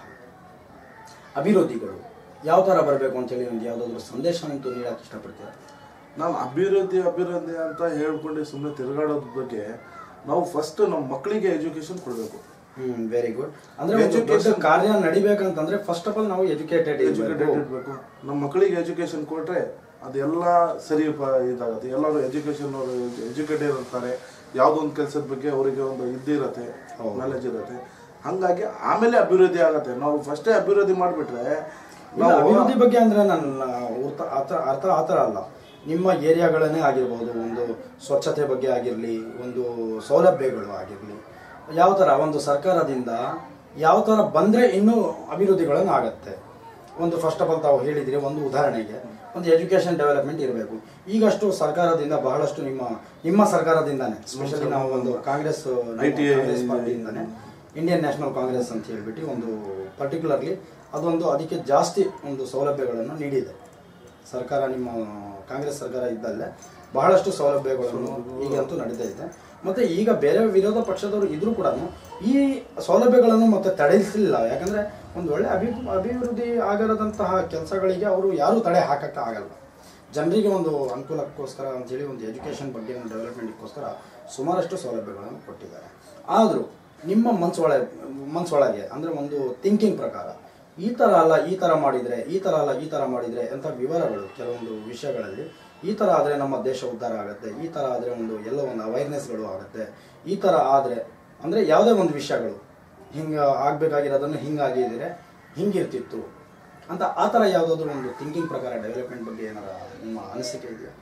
ಅಭಿವೃದ್ಧಿಗಳು ಯಾವ ಥರ ಬರಬೇಕು ಅಂತೇಳಿ ಒಂದು ಯಾವುದಾದ್ರೂ ಸಂದೇಶವಂತೂ ನೀಡೋಕ್ಕೆ ಇಷ್ಟಪಡ್ತೀರಾ? ನಾನು ಅಭಿವೃದ್ಧಿ ಅಂತ ಹೇಳ್ಕೊಂಡು ಸುಮ್ಮನೆ ತಿರುಗಾಡೋದ್ರ ಬಗ್ಗೆ ನಾವು ಫಸ್ಟ್ ನಮ್ಮ ಮಕ್ಕಳಿಗೆ ಎಜುಕೇಶನ್ ಕೊಡಬೇಕು. Very good. ಅಂದರೆ ಎಜುಕೇಶನ್ ಕಾರ್ಯ ನಡಿಬೇಕಂತಂದ್ರೆ ಫಸ್ಟ್ ಆಫ್ ಆಲ್ ನಾವು ಎಜುಕೇಟೆಡ್ ಇರಬೇಕು. ನಮ್ಮ ಮಕ್ಕಳಿಗೆ ಎಜುಕೇಶನ್ ಕೊಟ್ಟರೆ ಅದೆಲ್ಲ ಸರಿ ಇದಾಗುತ್ತೆ. ಎಲ್ಲರೂ ಎಜುಕೇಟೆಡ್ ಇರ್ತಾರೆ, ಯಾವುದೋ ಒಂದು ಕೆಲಸದ ಬಗ್ಗೆ ಅವರಿಗೆ ಒಂದು ಇದ್ದಿರತ್ತೆ, ನಾಲೆಜ್ ಇರುತ್ತೆ. ಹಾಗಾಗಿ ಆಮೇಲೆ ಅಭಿವೃದ್ಧಿ ಆಗುತ್ತೆ. ನಾವು ಫಸ್ಟೇ ಅಭಿವೃದ್ಧಿ ಮಾಡಿಬಿಟ್ರೆ ಅಭಿವೃದ್ಧಿ ಬಗ್ಗೆ ಅಂದರೆ ನನ್ನ ಅರ್ಥ ಆ ಥರ ಅಲ್ಲ. ನಿಮ್ಮ ಏರಿಯಾಗಳನ್ನೇ ಆಗಿರ್ಬೋದು, ಒಂದು ಸ್ವಚ್ಛತೆ ಬಗ್ಗೆ ಆಗಿರಲಿ, ಒಂದು ಸೌಲಭ್ಯಗಳು ಆಗಿರಲಿ, ಯಾವ ಥರ ಒಂದು ಸರ್ಕಾರದಿಂದ ಯಾವ ಥರ ಬಂದರೆ ಇನ್ನೂ ಅಭಿವೃದ್ಧಿಗಳನ್ನು ಆಗುತ್ತೆ. ಒಂದು ಫಸ್ಟ್ ಆಫ್ ಆಲ್ ತಾವು ಹೇಳಿದ್ರಿ, ಒಂದು ಉದಾಹರಣೆಗೆ ಒಂದು ಎಜುಕೇಷನ್ ಡೆವಲಪ್ಮೆಂಟ್ ಇರಬೇಕು. ಈಗಷ್ಟು ಸರ್ಕಾರದಿಂದ ಬಹಳಷ್ಟು ನಿಮ್ಮ ಸರ್ಕಾರದಿಂದಾನೆ, ಸ್ಪೆಷಲಿ ನಾವು ಒಂದು ಕಾಂಗ್ರೆಸ್ ಪಾರ್ಟಿಯಿಂದಾನೆ ಇಂಡಿಯನ್ ನ್ಯಾಷನಲ್ ಕಾಂಗ್ರೆಸ್ ಅಂತ ಹೇಳ್ಬಿಟ್ಟು ಒಂದು ಪರ್ಟಿಕ್ಯುಲರ್ಲಿ ಅದಕ್ಕೆ ಜಾಸ್ತಿ ಒಂದು ಸೌಲಭ್ಯಗಳನ್ನು ನೀಡಿದೆ ಸರ್ಕಾರ. ನಿಮ್ಮ ಕಾಂಗ್ರೆಸ್ ಸರ್ಕಾರ ಇದ್ದಲ್ಲೇ ಬಹಳಷ್ಟು ಸೌಲಭ್ಯಗಳನ್ನು ಈಗಂತೂ ನಡೀತಾ ಇದೆ. ಮತ್ತು ಈಗ ಬೇರೆ ವಿರೋಧ ಪಕ್ಷದವರು ಇದ್ರೂ ಕೂಡ ಈ ಸೌಲಭ್ಯಗಳನ್ನು ಮತ್ತೆ ತಡೆಸಲಿಲ್ಲ. ಯಾಕಂದರೆ ಒಂದು ಒಳ್ಳೆ ಅಭಿವೃದ್ಧಿ ಆಗಿರೋದಂತಹ ಕೆಲಸಗಳಿಗೆ ಅವರು ಯಾರೂ ತಡೆ ಹಾಕಕ್ಕೆ ಆಗಲ್ಲ. ಜನರಿಗೆ ಒಂದು ಅನುಕೂಲಕ್ಕೋಸ್ಕರ ಅಂತೇಳಿ ಒಂದು ಎಜುಕೇಷನ್ ಬಗ್ಗೆ ಒಂದು ಡೆವಲಪ್ಮೆಂಟ್ಗೋಸ್ಕರ ಸುಮಾರಷ್ಟು ಸೌಲಭ್ಯಗಳನ್ನು ಕೊಟ್ಟಿದ್ದಾರೆ. ಆದರೂ ನಿಮ್ಮ ಮನಸ್ಸೊಳಗೆ ಅಂದರೆ ಒಂದು ಥಿಂಕಿಂಗ್ ಪ್ರಕಾರ ಈ ಥರ ಅಲ್ಲ ಈ ಥರ ಮಾಡಿದರೆ, ಈ ಥರ ಅಲ್ಲ ಈ ಥರ ಮಾಡಿದರೆ ಅಂತ ವಿವರಗಳು ಕೆಲವೊಂದು ವಿಷಯಗಳಲ್ಲಿ ಈ ಥರ ಆದರೆ ನಮ್ಮ ದೇಶ ಉದ್ಧಾರ ಆಗುತ್ತೆ, ಈ ಥರ ಆದರೆ ಒಂದು ಎಲ್ಲೋ ಒಂದು ಅವೇರ್ನೆಸ್ಗಳು ಆಗುತ್ತೆ, ಈ ಥರ ಆದರೆ ಅಂದರೆ ಯಾವುದೇ ಒಂದು ವಿಷಯಗಳು ಹಿಂಗೆ ಆಗಬೇಕಾಗಿರೋದನ್ನು ಹಿಂಗಾಗಿದ್ದರೆ ಹಿಂಗಿರ್ತಿತ್ತು ಅಂತ ಆ ಥರ ಯಾವುದಾದ್ರೂ ಒಂದು ಥಿಂಕಿಂಗ್ ಪ್ರಕಾರ ಡೆವಲಪ್ಮೆಂಟ್ ಬಗ್ಗೆ ಏನಾರ ನಿಮ್ಮ ಅನಿಸಿಕೆ ಇದೆಯಾ?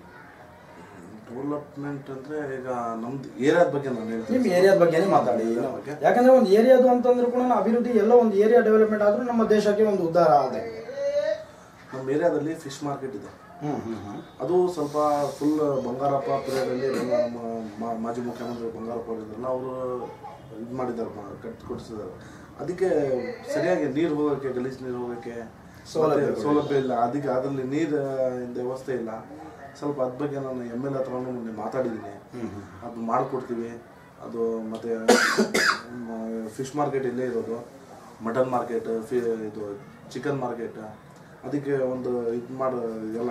ಡೆವಲಪ್ಮೆಂಟ್ ಅಂದರೆ ಈಗ ನಮ್ದು ಏರಿಯಾದ ಬಗ್ಗೆ ನಾನು ಹೇಳ್ತೀನಿ. ನಿಮ್ಮ ಏರಿಯಾದ ಬಗ್ಗೆನೇ ಮಾತಾಡಿ. ಯಾಕಂದರೆ ಒಂದು ಏರಿಯಾದು ಅಂತಂದ್ರೂ ಕೂಡ ಅಭಿವೃದ್ಧಿ ಎಲ್ಲೋ ಒಂದು ಏರಿಯಾ ಡೆವಲಪ್ಮೆಂಟ್ ಆದರೂ ನಮ್ಮ ದೇಶಕ್ಕೆ ಒಂದು ಉದ್ಧಾರ ಆಗಿದೆ. ನಮ್ಮ ಏರಿಯಾದಲ್ಲಿ ಫಿಶ್ ಮಾರ್ಕೆಟ್ ಇದೆ. ಅದು ಸ್ವಲ್ಪ ಫುಲ್ ಬಂಗಾರಪ್ಪ ಪೀರಿಯಡಲ್ಲಿ ನಮ್ಮ ಮಾಜಿ ಮುಖ್ಯಮಂತ್ರಿ ಬಂಗಾರಪ್ಪ ಅವರಿದ್ರಲ್ಲ, ಅವರು ಇದು ಮಾಡಿದ್ದಾರೆ, ಕೊಡಿಸಿದ್ದಾರೆ. ಅದಕ್ಕೆ ಸರಿಯಾಗಿ ನೀರು ಹೋಗೋಕ್ಕೆ, ಗಲೀಜು ನೀರು ಹೋಗೋಕ್ಕೆ ಸೌಲಭ್ಯ ಇಲ್ಲ. ಅದಕ್ಕೆ ಅದರಲ್ಲಿ ನೀರು ವ್ಯವಸ್ಥೆ ಇಲ್ಲ. ಸ್ವಲ್ಪ ಅದ್ರ ಬಗ್ಗೆ ನಾನು MLA ಹತ್ರನೂ ಮೊನ್ನೆ ಮಾತಾಡಿದ್ದೀನಿ. ಅದು ಮಾಡಿಕೊಡ್ತೀವಿ. ಅದು ಮತ್ತು ಫಿಶ್ ಮಾರ್ಕೆಟ್ ಇಲ್ಲೇ ಇರೋದು, ಮಟನ್ ಮಾರ್ಕೆಟ್, ಇದು ಚಿಕನ್ ಮಾರ್ಕೆಟ್, ಅದಕ್ಕೆ ಒಂದು ಇದು ಮಾಡೋ ಎಲ್ಲ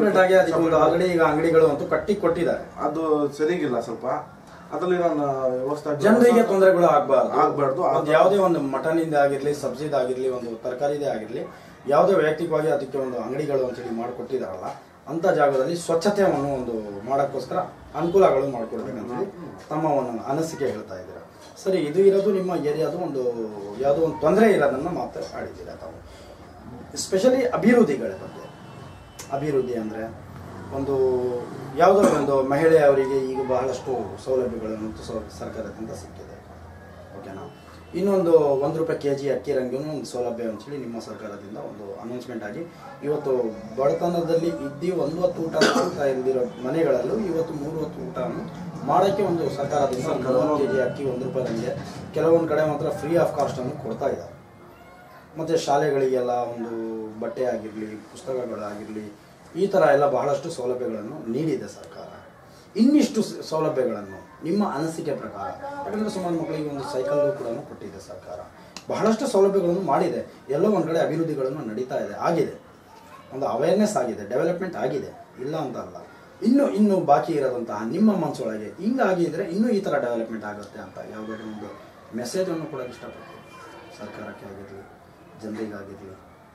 ಅಂಗಡಿ ಈಗ ಅಂಗಡಿಗಳು ಅಂತೂ ಕಟ್ಟಿ ಕೊಟ್ಟಿದ್ದಾರೆ. ಅದು ಸರಿಗಿಲ್ಲ ಸ್ವಲ್ಪ. ಅದರಲ್ಲಿ ನಾನು ವ್ಯವಸ್ಥೆ ಜನರಿಗೆ ತೊಂದರೆಗಳು ಆಗಬಾರ್ದು. ಅದು ಯಾವುದೇ ಒಂದು ಮಟನಿಂದ ಆಗಿರಲಿ, ಸಬ್ಸಿದಾಗಿರಲಿ, ಒಂದು ತರಕಾರಿದೇ ಆಗಿರಲಿ, ಯಾವುದೇ ವೈಯಕ್ತಿಕವಾಗಿ ಅದಕ್ಕೆ ಒಂದು ಅಂಗಡಿಗಳು ಅಂತೇಳಿ ಮಾಡಿಕೊಟ್ಟಿದ್ದಾರಲ್ಲ, ಅಂಥ ಜಾಗದಲ್ಲಿ ಸ್ವಚ್ಛತೆಯನ್ನು ಒಂದು ಮಾಡೋಕ್ಕೋಸ್ಕರ ಅನುಕೂಲಗಳು ಮಾಡಿಕೊಡ್ಬೇಕಂತೇಳಿ ತಮ್ಮ ಒಂದು ಅನಿಸಿಕೆ ಹೇಳ್ತಾ ಇದ್ದೀರಾ. ಸರಿ, ಇದು ಇರೋದು ನಿಮ್ಮ ಏರಿಯಾದು ಒಂದು ಯಾವುದೋ ಒಂದು ತೊಂದರೆ ಇರೋದನ್ನು ಮಾತಾಡಿದ್ದೀರಾ ತಾವು. ಸ್ಪೆಷಲಿ ಅಭಿವೃದ್ಧಿಗಳ ಬಗ್ಗೆ. ಅಭಿವೃದ್ಧಿ ಅಂದರೆ ಒಂದು ಯಾವುದೋ ಒಂದು ಮಹಿಳೆಯವರಿಗೆ ಈಗ ಬಹಳಷ್ಟು ಸೌಲಭ್ಯಗಳನ್ನು ಸರ್ಕಾರದಿಂದ ಸಿಕ್ಕಿದೆ, ಓಕೆನಾ. ಇನ್ನೊಂದು ₹1 kg ಅಕ್ಕಿ ರಂಗಿನೂ ಒಂದು ಸೌಲಭ್ಯ ಅಂತೇಳಿ ನಿಮ್ಮ ಸರ್ಕಾರದಿಂದ ಒಂದು ಅನೌನ್ಸ್ಮೆಂಟ್ ಆಗಿ ಇವತ್ತು ಬಡತನದಲ್ಲಿ ಇದ್ದು 1 ಹೊತ್ತು ಊಟ ಮಾಡ್ತಾ ಇಲ್ದಿರೋ ಮನೆಗಳಲ್ಲೂ ಇವತ್ತು 3 ಹೊತ್ತು ಊಟವನ್ನು ಮಾಡೋಕ್ಕೆ ಒಂದು ಸರ್ಕಾರದಿಂದ 40 kg ಅಕ್ಕಿ ₹1 ರಂಗೆ ಕೆಲವೊಂದು ಕಡೆ ಮಾತ್ರ ಫ್ರೀ ಆಫ್ ಕಾಸ್ಟನ್ನು ಕೊಡ್ತಾ ಇದ್ದಾರೆ. ಮತ್ತು ಶಾಲೆಗಳಿಗೆಲ್ಲ ಒಂದು ಬಟ್ಟೆ ಆಗಿರಲಿ, ಪುಸ್ತಕಗಳಾಗಿರಲಿ, ಈ ಥರ ಎಲ್ಲ ಬಹಳಷ್ಟು ಸೌಲಭ್ಯಗಳನ್ನು ನೀಡಿದೆ ಸರ್ಕಾರ. ಇನ್ನಿಷ್ಟು ಸೌಲಭ್ಯಗಳನ್ನು ನಿಮ್ಮ ಅನಿಸಿಕೆ ಪ್ರಕಾರ, ಯಾಕಂದರೆ ಸುಮಾರು ಮಕ್ಕಳಿಗೆ ಒಂದು ಸೈಕಲ್ ಕೂಡ ಕೊಟ್ಟಿದೆ ಸರ್ಕಾರ, ಬಹಳಷ್ಟು ಸೌಲಭ್ಯಗಳನ್ನು ಮಾಡಿದೆ, ಎಲ್ಲೋ ಒಂದು ಕಡೆ ಅಭಿವೃದ್ಧಿಗಳನ್ನು ನಡೀತಾ ಇದೆ, ಆಗಿದೆ, ಒಂದು ಅವೇರ್ನೆಸ್ ಆಗಿದೆ, ಡೆವಲಪ್ಮೆಂಟ್ ಆಗಿದೆ, ಇಲ್ಲ ಅಂತ ಅಲ್ಲ. ಇನ್ನೂ ಬಾಕಿ ಇರೋದಂತಹ ನಿಮ್ಮ ಮನಸ್ಸೊಳಗೆ ಹಿಂಗಾಗಿದ್ರೆ ಇನ್ನೂ ಈ ಥರ ಡೆವಲಪ್ಮೆಂಟ್ ಆಗುತ್ತೆ ಅಂತ ಯಾವುದಾದ್ರೂ ಒಂದು ಮೆಸೇಜನ್ನು ಕೂಡ ಇಷ್ಟಪಡ್ತೀವಿ ಸರ್ಕಾರಕ್ಕೆ ಆಗಿರಲಿ, ಜನರಿಗಾಗಿರಲಿ?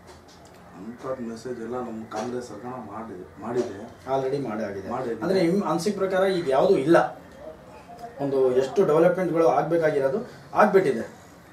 ಅಂಥದ್ದು ಮೆಸೇಜ್ ಎಲ್ಲ ನಮ್ಮ ಕಾಂಗ್ರೆಸ್ ಸರ್ಕಾರ ಮಾಡಿದೆ, ಆಲ್ರೆಡಿ ಆಗಿದೆ. ಅಂದರೆ ನಿಮ್ಮ ಅನಿಸಿಕೆ ಪ್ರಕಾರ ಈಗ ಯಾವುದೂ ಇಲ್ಲ, ಒಂದು ಎಷ್ಟು ಡೆವಲಪ್ಮೆಂಟ್ಗಳು ಆಗಬೇಕಾಗಿರೋದು ಆಗ್ಬಿಟ್ಟಿದೆ.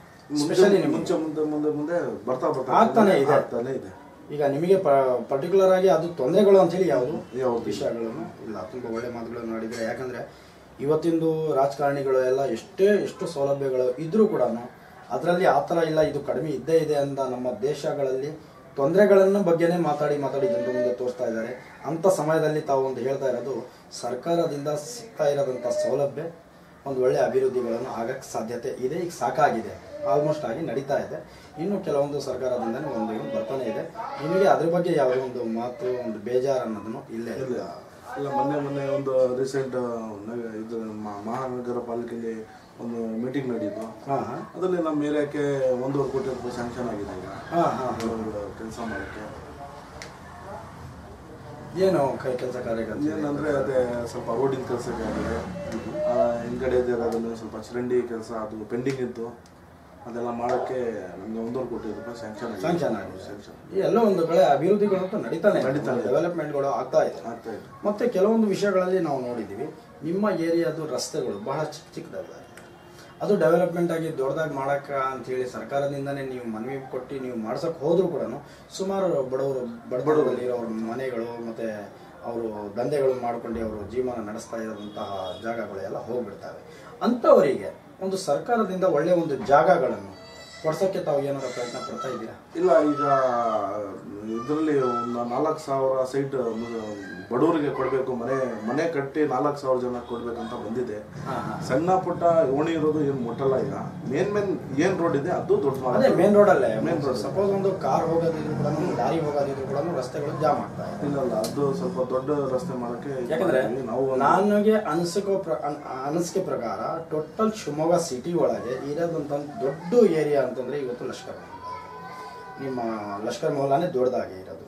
ಮುಂಚೆ ಮುಂದೆ ಬರ್ತಾ ಆಗ್ತಾನೆ ಇದೆ. ಈಗ ನಿಮಗೆ ಪರ್ಟಿಕ್ಯುಲರ್ ಆಗಿ ಅದು ತೊಂದರೆಗಳು ಅಂತೇಳಿ ಯಾವುದು ವಿಷಯಗಳನ್ನು ಇಲ್ಲ. ತುಂಬ ಒಳ್ಳೆ ಮಾತುಗಳನ್ನು ಆಡಿದರೆ. ಯಾಕಂದರೆ ಇವತ್ತಿಂದು ರಾಜಕಾರಣಿಗಳು ಎಲ್ಲ ಎಷ್ಟು ಸೌಲಭ್ಯಗಳು ಇದ್ರೂ ಕೂಡ ಅದರಲ್ಲಿ ಆ ಥರ ಇಲ್ಲ, ಇದು ಕಡಿಮೆ ಇದ್ದೇ ಇದೆ ಅಂತ ನಮ್ಮ ದೇಶಗಳಲ್ಲಿ ತೊಂದರೆಗಳನ್ನು ಬಗ್ಗೆನೇ ಮಾತಾಡಿ ಜನರ ಮುಂದೆ ತೋರಿಸ್ತಾ ಇದ್ದಾರೆ. ಅಂಥ ಸಮಯದಲ್ಲಿ ತಾವು ಒಂದು ಹೇಳ್ತಾ ಇರೋದು ಸರ್ಕಾರದಿಂದ ಸಿಗ್ತಾ ಇರೋದಂಥ ಸೌಲಭ್ಯ ಒಂದು ಒಳ್ಳೆಯ ಅಭಿವೃದ್ಧಿಗಳನ್ನು ಆಗಕ್ಕೆ ಸಾಧ್ಯತೆ ಇದೆ. ಈಗ ಸಾಕಾಗಿದೆ, ಆಲ್ಮೋಸ್ಟ್ ಆಗಿ ನಡೀತಾ ಇದೆ. ಇನ್ನು ಕೆಲವೊಂದು ಸರ್ಕಾರದಿಂದನೇ ಒಂದು ಬರ್ತಾನೆ ಇದೆ. ನಿಮಗೆ ಅದ್ರ ಬಗ್ಗೆ ಯಾವುದೋ ಒಂದು ಮಾತು, ಒಂದು ಬೇಜಾರು ಅನ್ನೋದನ್ನು ಇಲ್ಲೇ ಇಲ್ಲ. ಮೊನ್ನೆ ಒಂದು ರೀಸೆಂಟ್ ಇದು ಮಹಾನಗರ ಪಾಲಿಕೆಯಲ್ಲಿ ಒಂದು ಮೀಟಿಂಗ್ ನಡೆಯಿತು. ಅದರಲ್ಲಿ ನಮ್ಮ ಏರಿಯಾಕ್ಕೆ ₹1.5 ಕೋಟಿ ಸ್ಯಾಂಕ್ಷನ್ ಆಗಿದೆ ಈಗ ಕೆಲಸ ಮಾಡೋಕ್ಕೆ. ಏನು ಕೆಲಸ ಕಾರ್ಯ ಏನಂದರೆ ಅದೇ ಸ್ವಲ್ಪ ರೋಡಿನ ಕೆಲಸಕ್ಕೆ ಆಗಿದೆ, ಹಿಂದ್ಗಡೆ ಇರೋದನ್ನು ಸ್ವಲ್ಪ ಚರಂಡಿ ಕೆಲಸ ಅದು ಪೆಂಡಿಂಗ್ ಇತ್ತು, ಅದೆಲ್ಲ ಮಾಡೋಕ್ಕೆ ನಮಗೆ ₹1.5 ಕೋಟಿ ಸ್ಯಾಂಕ್ಷನ್ ಆಗಿದೆ. ಎಲ್ಲ ಒಂದು ಕಡೆ ಅಭಿವೃದ್ಧಿಗಳಂತೂ ನಡೀತಾನೆ, ಡೆವಲಪ್ಮೆಂಟ್ಗಳು ಆಗ್ತಾ ಇದೆ. ಮತ್ತೆ ಕೆಲವೊಂದು ವಿಷಯಗಳಲ್ಲಿ ನಾವು ನೋಡಿದ್ದೀವಿ, ನಿಮ್ಮ ಏರಿಯಾದು ರಸ್ತೆಗಳು ಬಹಳ ಚಿಕ್ಕದಾಗಿದೆ. ಅದು ಡೆವಲಪ್ಮೆಂಟ್ ಆಗಿ ದೊಡ್ಡದಾಗಿ ಮಾಡೋಕ್ಕೆ ಅಂಥೇಳಿ ಸರ್ಕಾರದಿಂದನೇ ನೀವು ಮನವಿ ಕೊಟ್ಟು ನೀವು ಮಾಡ್ಸೋಕ್ಕೆ ಹೋದರೂ ಕೂಡ ಸುಮಾರು ಬಡಬಡವರಲ್ಲಿರೋರ ಮನೆಗಳು ಮತ್ತು ಅವರು ದಂಧೆಗಳು ಮಾಡ್ಕೊಂಡು ಅವರು ಜೀವನ ನಡೆಸ್ತಾ ಇರೋಂತಹ ಜಾಗಗಳೆಲ್ಲ ಹೋಗ್ಬಿಡ್ತವೆ. ಅಂಥವರಿಗೆ ಒಂದು ಸರ್ಕಾರದಿಂದ ಒಳ್ಳೆಯ ಒಂದು ಜಾಗಗಳನ್ನು ಕೊಡ್ಸೋಕ್ಕೆ ತಾವು ಏನಾರ ಪ್ರಯತ್ನ ಪಡ್ತಾ ಇದ್ದೀರಾ? ಇಲ್ಲ, ಈಗ ಇದರಲ್ಲಿ ಒಂದು 4,000 ಸೈಟ್ ಬಡವರಿಗೆ ಕೊಡಬೇಕು, ಮನೆ ಕಟ್ಟಿ 4,000 ಜನ ಕೊಡ್ಬೇಕಂತ ಬಂದಿದೆ. ಸಣ್ಣ ಪುಟ್ಟ ಓಣಿ ಇರೋದು ಏನು ಮುಟ್ಟಲ್ಲ. ಈಗ ಮೇನ್ ಏನ್ ರೋಡ್ ಇದೆ ಅದು ದೊಡ್ಡ ಮೇನ್ ರೋಡಲ್ಲೇ. ಮೇನ್ ರೋಡ್ ಸಪೋಸ್ ಒಂದು ಕಾರ್ ಹೋಗೋದಿದ್ರು ಕೂಡ, ಲಾರಿ ಹೋಗೋದಿದ್ರು ಕೂಡ ರಸ್ತೆಗಳು ಜಾಮ್ ಆಗ್ತಾ ಇದೆ. ಇಲ್ಲ, ಅದು ಸ್ವಲ್ಪ ದೊಡ್ಡ ರಸ್ತೆ ಮಾಡೋಕ್ಕೆ. ಯಾಕಂದ್ರೆ ನನಗೆ ಅನಿಸಿಕೆ ಪ್ರಕಾರ ಟೋಟಲ್ ಶಿವಮೊಗ್ಗ ಸಿಟಿ ಒಳಗೆ ಇರೋದಂತ ದೊಡ್ಡ ಏರಿಯಾ ಅಂತಂದ್ರೆ ಇವತ್ತು ಲಷ್ಕರ್ ಮಹಲ್. ನಿಮ್ಮ ಲಷ್ಕರ್ ಮಹಲಾನೇ ದೊಡ್ಡದಾಗಿ ಇರೋದು.